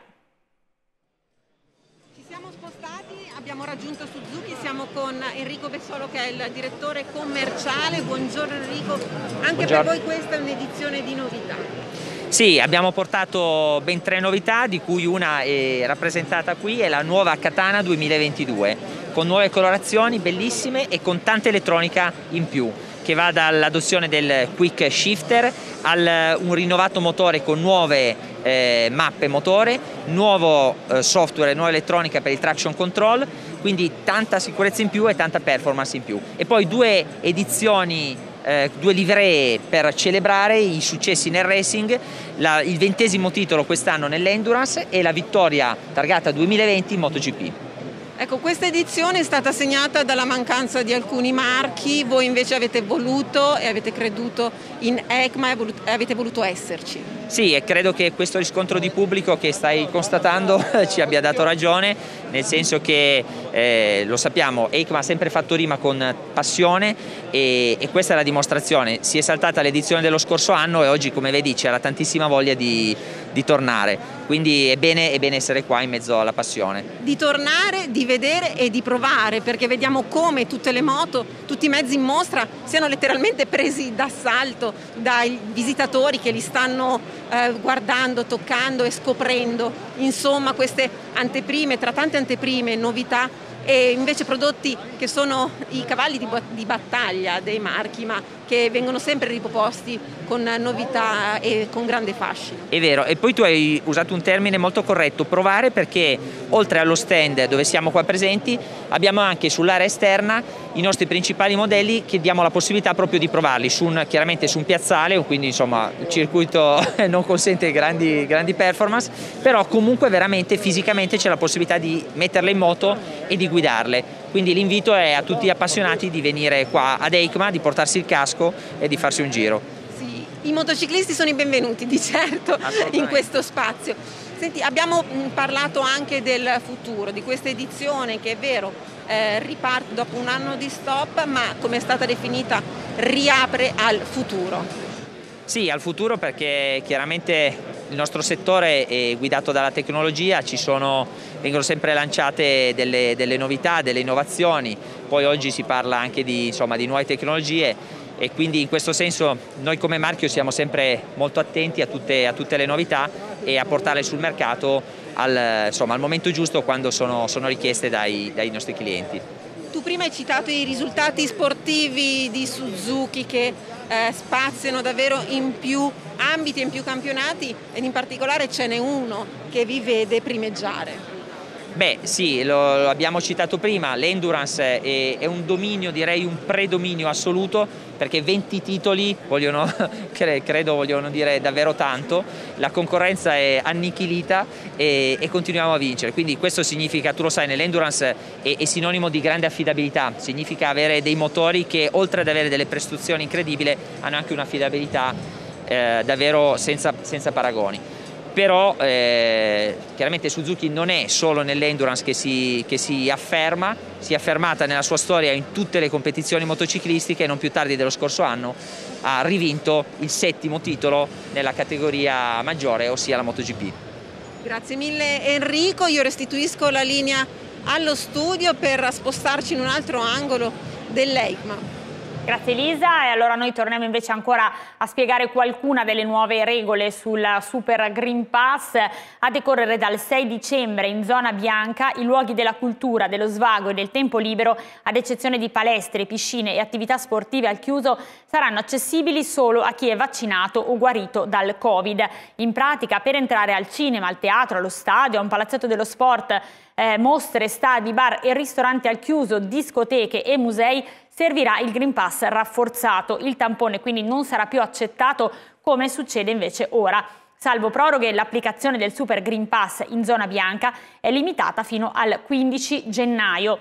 Ci siamo spostati, abbiamo raggiunto Suzuki, siamo con Enrico Bessolo che è il direttore commerciale. Buongiorno Enrico, anche Buongiorno. Per voi questa è un'edizione di novità. Sì, abbiamo portato ben tre novità, di cui una è rappresentata qui, è la nuova Katana duemilaventidue, con nuove colorazioni bellissime e con tanta elettronica in più, che va dall'adozione del Quick Shifter a un rinnovato motore con nuove eh, mappe motore, nuovo eh, software, nuova elettronica per il traction control, quindi tanta sicurezza in più e tanta performance in più. E poi due edizioni Eh, due livree per celebrare i successi nel racing, la, il ventesimo titolo quest'anno nell'Endurance e la vittoria targata duemilaventi in MotoGP. Ecco, questa edizione è stata segnata dalla mancanza di alcuni marchi, voi invece avete voluto e avete creduto in EICMA e, voluto, e avete voluto esserci. Sì, e credo che questo riscontro di pubblico che stai constatando ci abbia dato ragione, nel senso che eh, lo sappiamo, EICMA ha sempre fatto rima con passione e, e questa è la dimostrazione. Si è saltata l'edizione dello scorso anno e oggi, come vedi, c'era tantissima voglia di, di tornare, quindi è bene, è bene essere qua in mezzo alla passione. Di tornare, di vedere e di provare, perché vediamo come tutte le moto, tutti i mezzi in mostra siano letteralmente presi d'assalto dai visitatori che li stanno eh, guardando, toccando e scoprendo. Insomma, queste anteprime, tra tante anteprime, novità e invece prodotti che sono i cavalli di, di battaglia dei marchi, ma che vengono sempre riproposti con novità e con grande fascino. È vero, e poi tu hai usato un termine molto corretto, provare, perché oltre allo stand dove siamo qua presenti abbiamo anche sull'area esterna i nostri principali modelli che diamo la possibilità proprio di provarli, su un, chiaramente su un piazzale, quindi insomma il circuito non consente grandi, grandi performance, però comunque veramente fisicamente c'è la possibilità di metterle in moto e di guidarle. Quindi l'invito è a tutti gli appassionati di venire qua ad EICMA, di portarsi il casco e di farsi un giro. Sì, i motociclisti sono i benvenuti di certo in questo spazio. Senti, abbiamo parlato anche del futuro, di questa edizione che è vero eh, riparte dopo un anno di stop, ma come è stata definita riapre al futuro. Sì, al futuro, perché chiaramente il nostro settore è guidato dalla tecnologia, ci sono, vengono sempre lanciate delle, delle novità, delle innovazioni, poi oggi si parla anche di, insomma, di nuove tecnologie e quindi in questo senso noi come marchio siamo sempre molto attenti a tutte, a tutte le novità e a portarle sul mercato al, insomma, al momento giusto, quando sono, sono richieste dai, dai nostri clienti. Tu prima hai citato i risultati sportivi di Suzuki che eh, spaziano davvero in più ambiti e in più campionati, ed in particolare ce n'è uno che vi vede primeggiare. Beh sì, lo, lo abbiamo citato prima, l'Endurance è, è un dominio, direi un predominio assoluto, perché venti titoli vogliono, credo vogliono dire davvero tanto, la concorrenza è annichilita e, e continuiamo a vincere, quindi questo significa, tu lo sai, nell'Endurance è, è sinonimo di grande affidabilità, significa avere dei motori che oltre ad avere delle prestazioni incredibili hanno anche un'affidabilità eh, davvero senza, senza paragoni. Però eh, chiaramente Suzuki non è solo nell'Endurance che si, che si afferma, si è affermata nella sua storia in tutte le competizioni motociclistiche e non più tardi dello scorso anno ha rivinto il settimo titolo nella categoria maggiore, ossia la MotoGP. Grazie mille Enrico, io restituisco la linea allo studio per spostarci in un altro angolo dell'EICMA. Grazie Elisa, e allora noi torniamo invece ancora a spiegare qualcuna delle nuove regole sul Super Green Pass. A decorrere dal sei dicembre in zona bianca i luoghi della cultura, dello svago e del tempo libero, ad eccezione di palestre, piscine e attività sportive al chiuso, saranno accessibili solo a chi è vaccinato o guarito dal Covid. In pratica, per entrare al cinema, al teatro, allo stadio, a un palazzetto dello sport, eh, mostre, stadi, bar e ristoranti al chiuso, discoteche e musei, servirà il Green Pass rafforzato. Il tampone quindi non sarà più accettato come succede invece ora. Salvo proroghe, l'applicazione del Super Green Pass in zona bianca è limitata fino al quindici gennaio.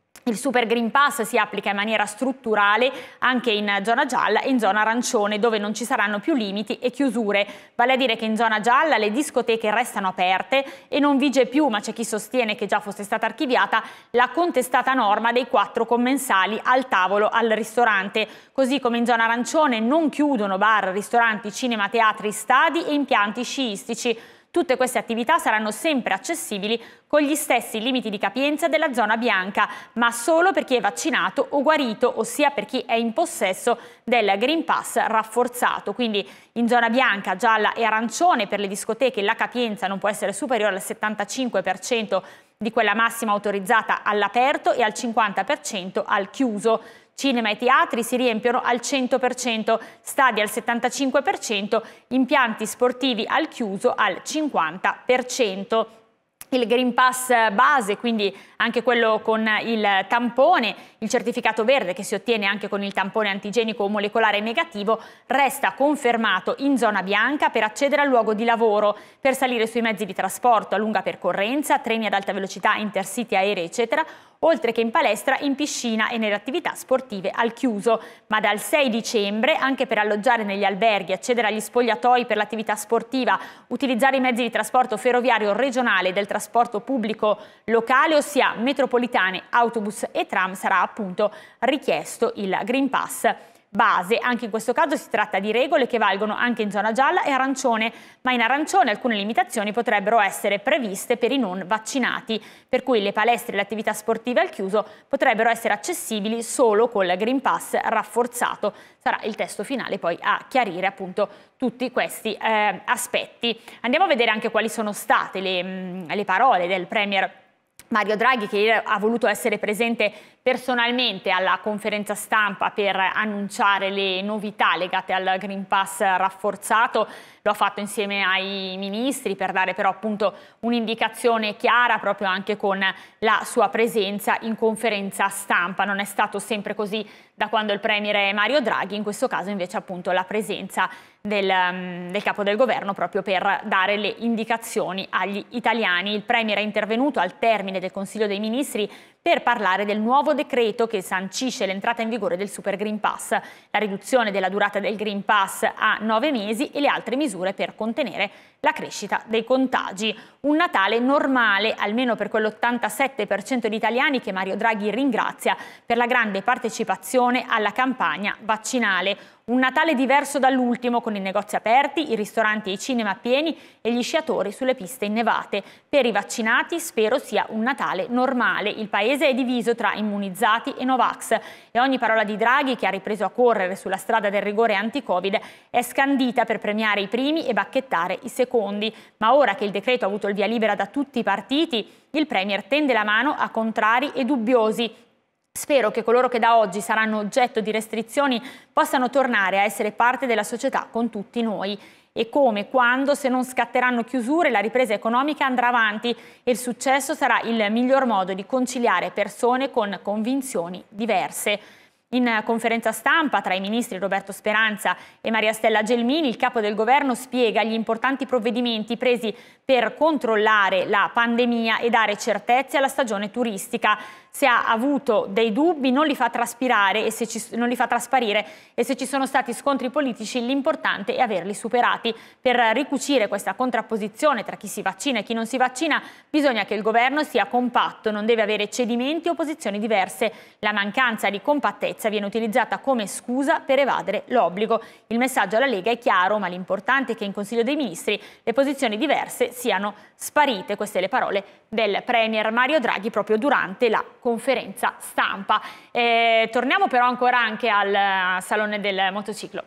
Il Super Green Pass si applica in maniera strutturale anche in zona gialla e in zona arancione, dove non ci saranno più limiti e chiusure. Vale a dire che in zona gialla le discoteche restano aperte e non vige più, ma c'è chi sostiene che già fosse stata archiviata, la contestata norma dei quattro commensali al tavolo al ristorante. Così come in zona arancione non chiudono bar, ristoranti, cinema, teatri, stadi e impianti sciistici. Tutte queste attività saranno sempre accessibili con gli stessi limiti di capienza della zona bianca, ma solo per chi è vaccinato o guarito, ossia per chi è in possesso del Green Pass rafforzato. Quindi in zona bianca, gialla e arancione per le discoteche la capienza non può essere superiore al settantacinque per cento di quella massima autorizzata all'aperto e al cinquanta per cento al chiuso. Cinema e teatri si riempiono al cento per cento, stadi al settantacinque per cento, impianti sportivi al chiuso al cinquanta per cento. Il Green Pass base, quindi anche quello con il tampone, il certificato verde che si ottiene anche con il tampone antigenico o molecolare negativo, resta confermato in zona bianca per accedere al luogo di lavoro, per salire sui mezzi di trasporto a lunga percorrenza, treni ad alta velocità, intercity, aerei, eccetera, oltre che in palestra, in piscina e nelle attività sportive al chiuso. Ma dal sei dicembre, anche per alloggiare negli alberghi, accedere agli spogliatoi per l'attività sportiva, utilizzare i mezzi di trasporto ferroviario regionale e del trasporto pubblico locale, ossia metropolitane, autobus e tram, sarà appunto richiesto il Green Pass base. Anche in questo caso si tratta di regole che valgono anche in zona gialla e arancione, ma in arancione alcune limitazioni potrebbero essere previste per i non vaccinati, per cui le palestre e le attività sportive al chiuso potrebbero essere accessibili solo col Green Pass rafforzato. Sarà il testo finale poi a chiarire appunto tutti questi eh, aspetti. Andiamo a vedere anche quali sono state le, mh, le parole del Premier Mario Draghi, che ha voluto essere presente personalmente alla conferenza stampa per annunciare le novità legate al Green Pass rafforzato. Lo ha fatto insieme ai ministri per dare però appunto un'indicazione chiara proprio anche con la sua presenza in conferenza stampa. Non è stato sempre così da quando il Premier è Mario Draghi, in questo caso invece appunto la presenza del, um, del capo del governo proprio per dare le indicazioni agli italiani. Il Premier è intervenuto al termine del Consiglio dei Ministri per parlare del nuovo decreto che sancisce l'entrata in vigore del Super Green Pass, la riduzione della durata del Green Pass a nove mesi e le altre misure per contenere la crescita dei contagi. Un Natale normale, almeno per quell'ottantasette per cento di italiani che Mario Draghi ringrazia per la grande partecipazione alla campagna vaccinale. Un Natale diverso dall'ultimo, con i negozi aperti, i ristoranti e i cinema pieni e gli sciatori sulle piste innevate. Per i vaccinati spero sia un Natale normale. Il paese è diviso tra immunizzati e Novax e ogni parola di Draghi, che ha ripreso a correre sulla strada del rigore anti-Covid, è scandita per premiare i primi e bacchettare i secondi. Ma ora che il decreto ha avuto il via libera da tutti i partiti, il Premier tende la mano a contrari e dubbiosi. Spero che coloro che da oggi saranno oggetto di restrizioni possano tornare a essere parte della società con tutti noi. E come, quando, se non scatteranno chiusure, la ripresa economica andrà avanti e il successo sarà il miglior modo di conciliare persone con convinzioni diverse. In conferenza stampa tra i ministri Roberto Speranza e Maria Stella Gelmini, il capo del governo spiega gli importanti provvedimenti presi per controllare la pandemia e dare certezze alla stagione turistica. Se ha avuto dei dubbi non li fa traspirare e se ci, non li fa trasparire e se ci sono stati scontri politici l'importante è averli superati. Per ricucire questa contrapposizione tra chi si vaccina e chi non si vaccina bisogna che il governo sia compatto, non deve avere cedimenti o posizioni diverse. La mancanza di compattezza viene utilizzata come scusa per evadere l'obbligo. Il messaggio alla Lega è chiaro, ma l'importante è che in Consiglio dei Ministri le posizioni diverse siano sparite. Queste le parole del Premier Mario Draghi proprio durante la conferenza stampa. Eh, torniamo però ancora anche al Salone del Motociclo.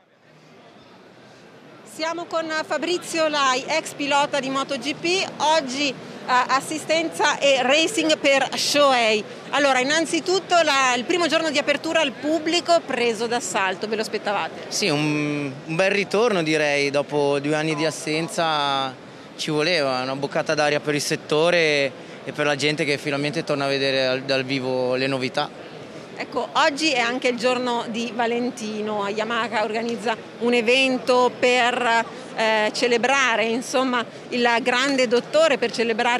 Siamo con Fabrizio Lai, ex pilota di MotoGP, oggi eh, assistenza e racing per Shohei. Allora, innanzitutto la, il primo giorno di apertura al pubblico preso d'assalto, ve lo aspettavate? Sì, un, un bel ritorno direi, dopo due anni di assenza ci voleva, una boccata d'aria per il settore e per la gente che finalmente torna a vedere dal vivo le novità. Ecco, oggi è anche il giorno di Valentino, Yamaha organizza un evento per eh, celebrare insomma il grande dottore, per celebrare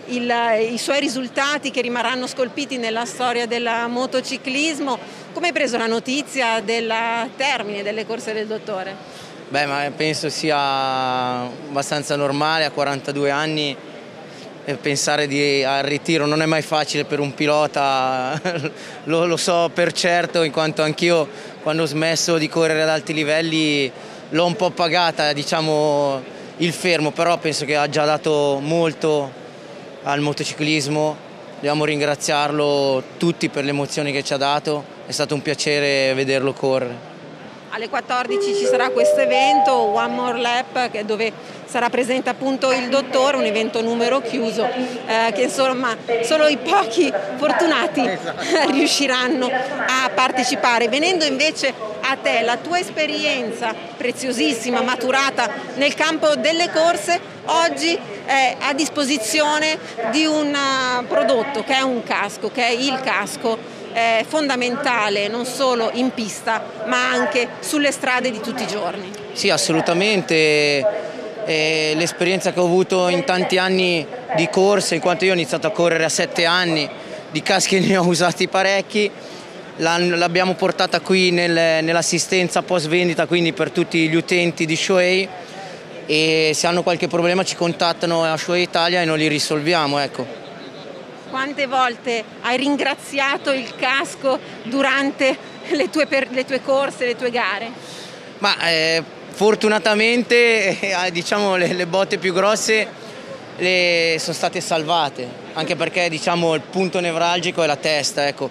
il, i suoi risultati che rimarranno scolpiti nella storia del motociclismo. Come hai preso la notizia del termine delle corse del dottore? Beh, ma penso sia abbastanza normale a quarantadue anni pensare di, al ritiro. Non è mai facile per un pilota, lo, lo so per certo, in quanto anch'io quando ho smesso di correre ad alti livelli l'ho un po' pagata, diciamo, il fermo, però penso che ha già dato molto al motociclismo. Dobbiamo ringraziarlo tutti per le emozioni che ci ha dato, è stato un piacere vederlo correre. Alle quattordici ci sarà questo evento, One More Lap, dove sarà presente appunto il dottore, un evento numero chiuso, eh, che insomma solo i pochi fortunati riusciranno a partecipare. Venendo invece a te, la tua esperienza preziosissima, maturata nel campo delle corse, oggi è a disposizione di un prodotto che è un casco, che è il casco, è fondamentale non solo in pista ma anche sulle strade di tutti i giorni. Sì, assolutamente. Eh, l'esperienza che ho avuto in tanti anni di corse, in quanto io ho iniziato a correre a sette anni, di caschi ne ho usati parecchi, l'abbiamo portata qui nel, nell'assistenza post vendita, quindi per tutti gli utenti di Shoei, e se hanno qualche problema ci contattano a Shoei Italia e noi li risolviamo, ecco. Quante volte hai ringraziato il casco durante le tue, per, le tue corse, le tue gare? Ma eh, fortunatamente eh, diciamo le, le botte più grosse le sono state salvate, anche perché diciamo il punto nevralgico è la testa, ecco.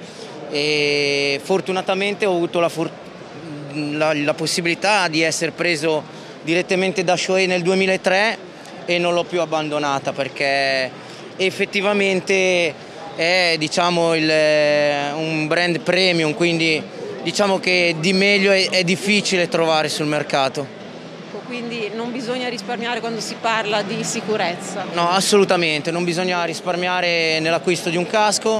E fortunatamente ho avuto la, for la, la possibilità di essere preso direttamente da Shoei nel duemilatré e non l'ho più abbandonata, perché effettivamente è, diciamo, il, un brand premium, quindi diciamo che di meglio è, è difficile trovare sul mercato. Quindi non bisogna risparmiare quando si parla di sicurezza? No, assolutamente, non bisogna risparmiare nell'acquisto di un casco,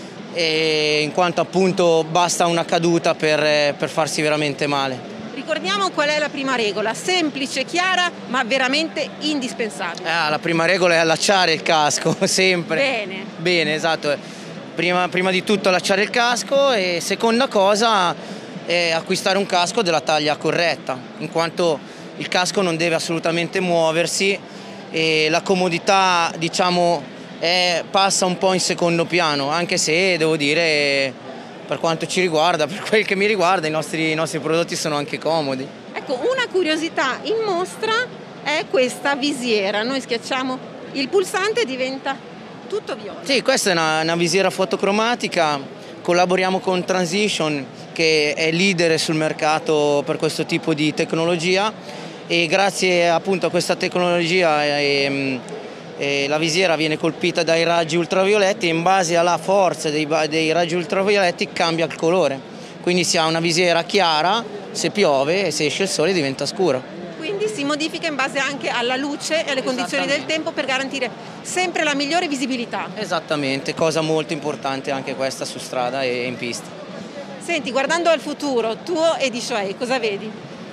e in quanto appunto basta una caduta per, per farsi veramente male. Ricordiamo qual è la prima regola, semplice, chiara, ma veramente indispensabile. Ah, la prima regola è allacciare il casco, sempre. Bene. Bene, esatto. Prima, prima di tutto allacciare il casco, e seconda cosa è acquistare un casco della taglia corretta, in quanto il casco non deve assolutamente muoversi e la comodità, diciamo, è, passa un po' in secondo piano, anche se devo dire, per quanto ci riguarda, per quel che mi riguarda, i nostri, i nostri prodotti sono anche comodi. Ecco, una curiosità in mostra è questa visiera. Noi schiacciamo il pulsante e diventa tutto viola. Sì, questa è una, una visiera fotocromatica, collaboriamo con Transition, che è leader sul mercato per questo tipo di tecnologia, e grazie appunto a questa tecnologia e, e la visiera viene colpita dai raggi ultravioletti, e in base alla forza dei, dei raggi ultravioletti cambia il colore, quindi si ha una visiera chiara se piove, e se esce il sole diventa scura. Quindi si modifica in base anche alla luce e alle condizioni del tempo per garantire sempre la migliore visibilità. Esattamente, cosa molto importante anche questa su strada e in pista. Senti, guardando al futuro tuo e di Shoei, cosa vedi?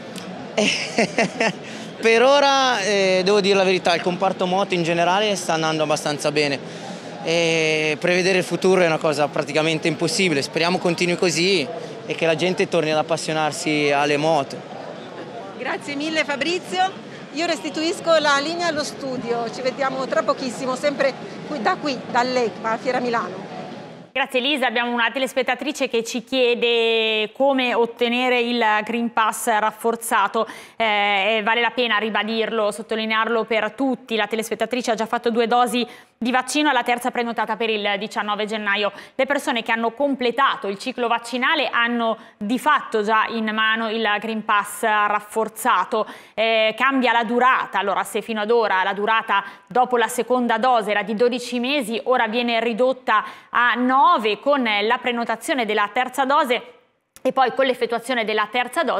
Per ora eh, devo dire la verità, il comparto moto in generale sta andando abbastanza bene, e prevedere il futuro è una cosa praticamente impossibile. Speriamo continui così e che la gente torni ad appassionarsi alle moto. Grazie mille Fabrizio, io restituisco la linea allo studio, ci vediamo tra pochissimo sempre qui, da qui, dall'EICMA a Fiera Milano. Grazie Elisa, abbiamo una telespettatrice che ci chiede come ottenere il Green Pass rafforzato, eh, vale la pena ribadirlo, sottolinearlo per tutti. La telespettatrice ha già fatto due dosi di vaccino, la terza prenotata per il diciannove gennaio. Le persone che hanno completato il ciclo vaccinale hanno di fatto già in mano il Green Pass rafforzato. Eh, cambia la durata, allora se fino ad ora la durata dopo la seconda dose era di dodici mesi, ora viene ridotta a nove con la prenotazione della terza dose. E poi con l'effettuazione della terza dose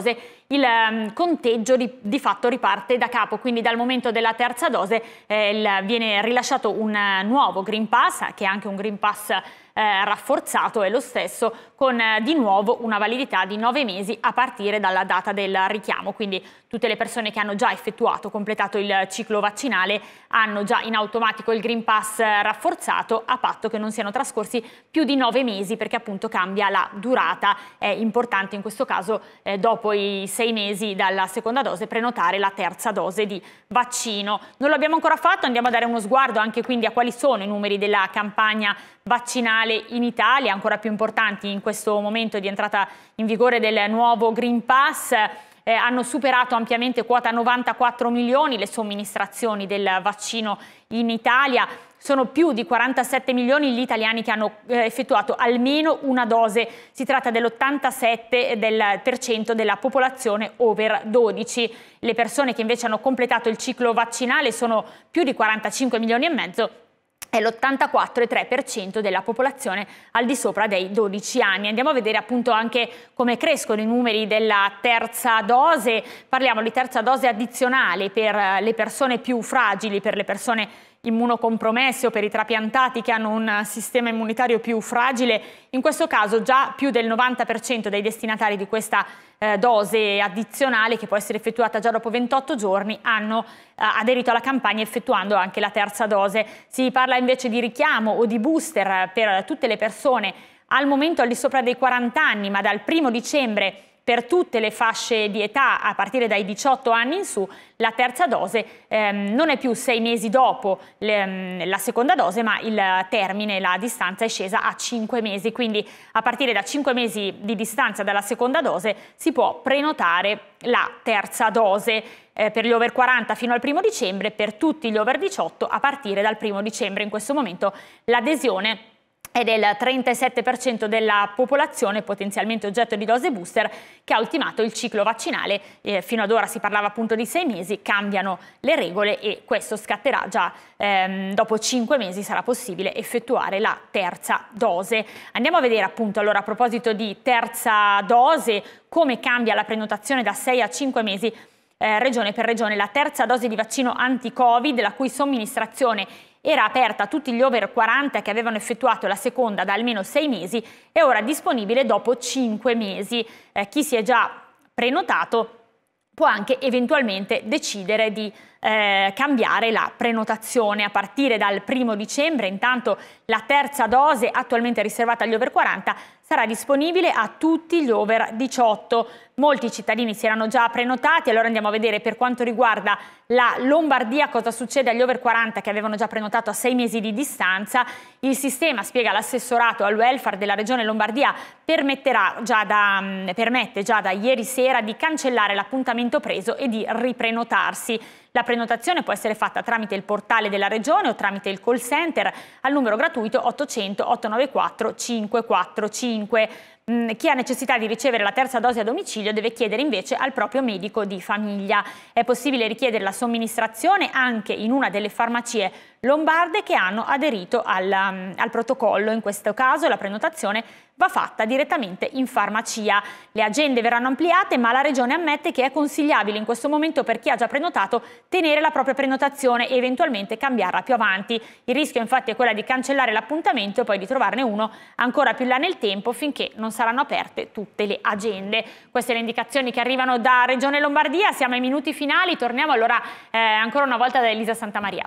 il um, conteggio di, di fatto riparte da capo, quindi dal momento della terza dose eh, il, viene rilasciato un uh, nuovo Green Pass, che è anche un Green Pass eh, rafforzato, e lo stesso con eh, di nuovo una validità di nove mesi a partire dalla data del richiamo, quindi tutte le persone che hanno già effettuato, completato il ciclo vaccinale hanno già in automatico il Green Pass rafforzato, a patto che non siano trascorsi più di nove mesi, perché appunto cambia la durata. È importante in questo caso, eh, dopo i sei mesi dalla seconda dose, prenotare la terza dose di vaccino. Non lo abbiamo ancora fatto, andiamo a dare uno sguardo anche quindi a quali sono i numeri della campagna vaccinale in Italia, ancora più importanti in questo momento di entrata in vigore del nuovo Green Pass. Eh, hanno superato ampiamente quota novantaquattro milioni le somministrazioni del vaccino in Italia. Sono più di quarantasette milioni gli italiani che hanno eh, effettuato almeno una dose. Si tratta dell'ottantasette per cento della popolazione over dodici. Le persone che invece hanno completato il ciclo vaccinale sono più di quarantacinque milioni e mezzo. È l'ottantaquattro virgola tre per cento della popolazione al di sopra dei dodici anni. Andiamo a vedere appunto anche come crescono i numeri della terza dose. Parliamo di terza dose addizionale per le persone più fragili, per le persone immunocompromesse o per i trapiantati che hanno un sistema immunitario più fragile. In questo caso già più del novanta per cento dei destinatari di questa eh, dose addizionale, che può essere effettuata già dopo ventotto giorni, hanno eh, aderito alla campagna effettuando anche la terza dose. Si parla invece di richiamo o di booster per tutte le persone al momento al di sopra dei quaranta anni, ma dal primo dicembre per tutte le fasce di età a partire dai diciotto anni in su. La terza dose ehm, non è più sei mesi dopo le, la seconda dose, ma il termine, la distanza è scesa a cinque mesi, quindi a partire da cinque mesi di distanza dalla seconda dose si può prenotare la terza dose. Eh, per gli over quaranta fino al primo dicembre, per tutti gli over diciotto a partire dal primo dicembre. In questo momento l'adesione è del trentasette per cento della popolazione potenzialmente oggetto di dose booster che ha ultimato il ciclo vaccinale. Eh, fino ad ora si parlava appunto di sei mesi, cambiano le regole e questo scatterà già ehm, dopo cinque mesi, sarà possibile effettuare la terza dose. Andiamo a vedere appunto allora, a proposito di terza dose, come cambia la prenotazione da sei a cinque mesi eh, regione per regione. La terza dose di vaccino anti-Covid, la cui somministrazione era aperta a tutti gli over quaranta che avevano effettuato la seconda da almeno sei mesi, è ora disponibile dopo cinque mesi. Eh, chi si è già prenotato può anche eventualmente decidere di eh, cambiare la prenotazione a partire dal primo dicembre. Intanto la terza dose, attualmente riservata agli over quaranta, sarà disponibile a tutti gli over diciotto. Molti cittadini si erano già prenotati, allora andiamo a vedere per quanto riguarda la Lombardia cosa succede agli over quaranta che avevano già prenotato a sei mesi di distanza. Il sistema, spiega l'assessorato al welfare della regione Lombardia, permetterà già da, permette già da ieri sera di cancellare l'appuntamento preso e di riprenotarsi. La prenotazione può essere fatta tramite il portale della regione o tramite il call center al numero gratuito ottocento ottocentonovantaquattro cinquecentoquarantacinque. Chi ha necessità di ricevere la terza dose a domicilio deve chiedere invece al proprio medico di famiglia. È possibile richiedere la somministrazione anche in una delle farmacie lombarde che hanno aderito al, al protocollo. In questo caso la prenotazione va fatta direttamente in farmacia. Le agende verranno ampliate, ma la Regione ammette che è consigliabile in questo momento per chi ha già prenotato tenere la propria prenotazione e eventualmente cambiarla più avanti. Il rischio infatti è quello di cancellare l'appuntamento e poi di trovarne uno ancora più là nel tempo finché non saranno aperte tutte le agende. Queste le indicazioni che arrivano da Regione Lombardia. Siamo ai minuti finali, torniamo allora eh, ancora una volta da Elisa Santamaria.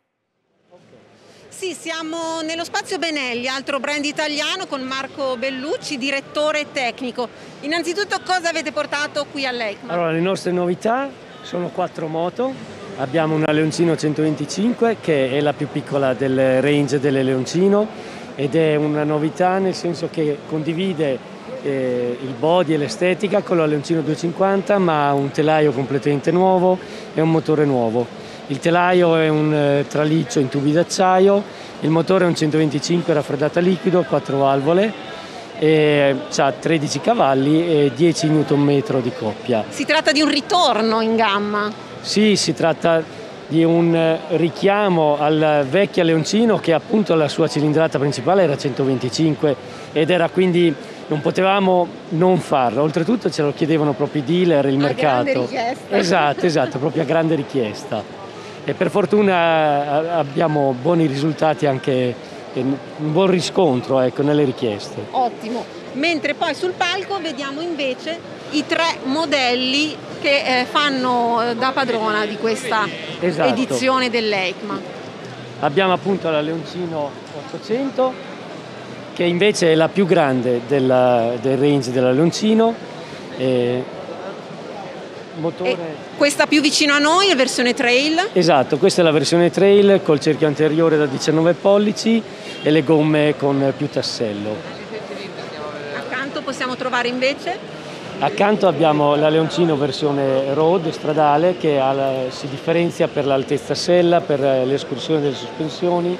Sì, siamo nello Spazio Benelli, altro brand italiano, con Marco Bellucci, direttore tecnico. Innanzitutto cosa avete portato qui all'EICMA? Allora, le nostre novità sono quattro moto. Abbiamo una Leoncino centoventicinque che è la più piccola del range delle Leoncino ed è una novità nel senso che condivide eh, il body e l'estetica con la Leoncino duecentocinquanta, ma ha un telaio completamente nuovo e un motore nuovo. Il telaio è un eh, traliccio in tubi d'acciaio, il motore è un centoventicinque raffreddato a liquido, quattro valvole, e ha tredici cavalli e dieci newton metro di coppia. Si tratta di un ritorno in gamma? Sì, si tratta di un richiamo al vecchio Leoncino che appunto la sua cilindrata principale era centoventicinque ed era quindi non potevamo non farlo, oltretutto ce lo chiedevano proprio i dealer, il a mercato. grande richiesta. Esatto, esatto, proprio a grande richiesta. E per fortuna abbiamo buoni risultati, anche un buon riscontro, ecco, nelle richieste. Ottimo. Mentre poi sul palco vediamo invece i tre modelli che eh, fanno da padrona di questa Esatto. edizione dell'EICMA. Abbiamo appunto la Leoncino ottocento, che invece è la più grande della, del range della Leoncino. E motore... E questa più vicino a noi è versione trail. Esatto, questa è la versione trail col cerchio anteriore da diciannove pollici e le gomme con più tassello. Accanto possiamo trovare invece? Accanto abbiamo la Leoncino versione road stradale, che ha la, si differenzia per l'altezza sella, per l'escursione delle sospensioni,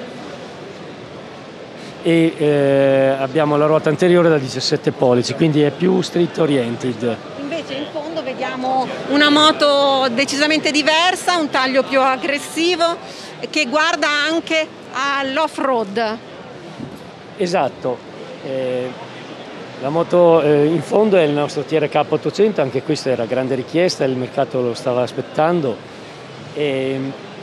e eh, abbiamo la ruota anteriore da diciassette pollici, quindi è più street oriented. Invece in fondo vediamo una moto decisamente diversa, un taglio più aggressivo, che guarda anche all'off-road. Esatto, eh, la moto eh, in fondo è il nostro T R K ottocento, anche questa era grande richiesta, il mercato lo stava aspettando. E,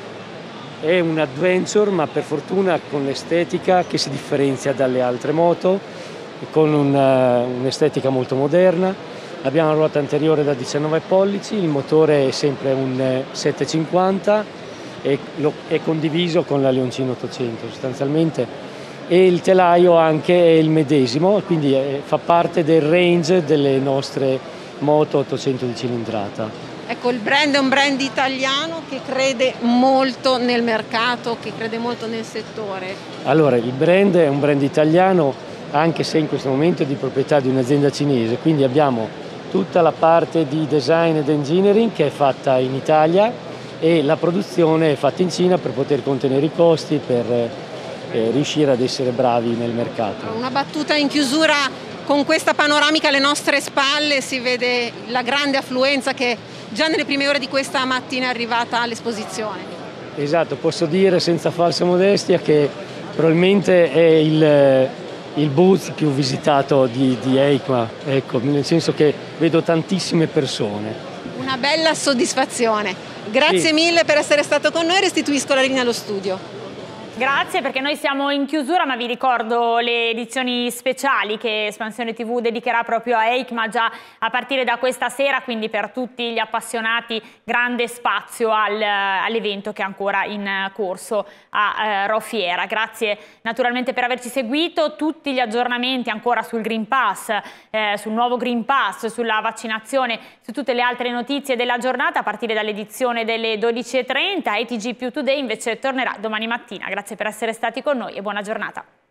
è un adventure, ma per fortuna con l'estetica che si differenzia dalle altre moto, con un'estetica molto moderna. Abbiamo la ruota anteriore da diciannove pollici, il motore è sempre un settecentocinquanta e lo, è condiviso con la Leoncino ottocento sostanzialmente, e il telaio anche è il medesimo, quindi è, fa parte del range delle nostre moto ottocento di cilindrata. Ecco, il brand è un brand italiano che crede molto nel mercato, che crede molto nel settore. Allora, il brand è un brand italiano, anche se in questo momento è di proprietà di un'azienda cinese, quindi abbiamo tutta la parte di design ed engineering che è fatta in Italia e la produzione è fatta in Cina per poter contenere i costi, per eh, riuscire ad essere bravi nel mercato. Una battuta in chiusura: con questa panoramica alle nostre spalle si vede la grande affluenza che già nelle prime ore di questa mattina è arrivata all'esposizione. Esatto, posso dire senza falsa modestia che probabilmente è il, il booth più visitato di, di EICMA, ecco, nel senso che vedo tantissime persone. Una bella soddisfazione. Grazie sì. mille per essere stato con noi, restituisco la linea allo studio. Grazie, perché noi siamo in chiusura, ma vi ricordo le edizioni speciali che Espansione tivù dedicherà proprio a EICMA già a partire da questa sera, quindi per tutti gli appassionati grande spazio al, all'evento che è ancora in corso a eh, Roffiera. Grazie naturalmente per averci seguito, tutti gli aggiornamenti ancora sul Green Pass, eh, sul nuovo Green Pass, sulla vaccinazione, su tutte le altre notizie della giornata a partire dall'edizione delle dodici e trenta. A T G più Today invece tornerà domani mattina. Grazie per essere stati con noi e buona giornata.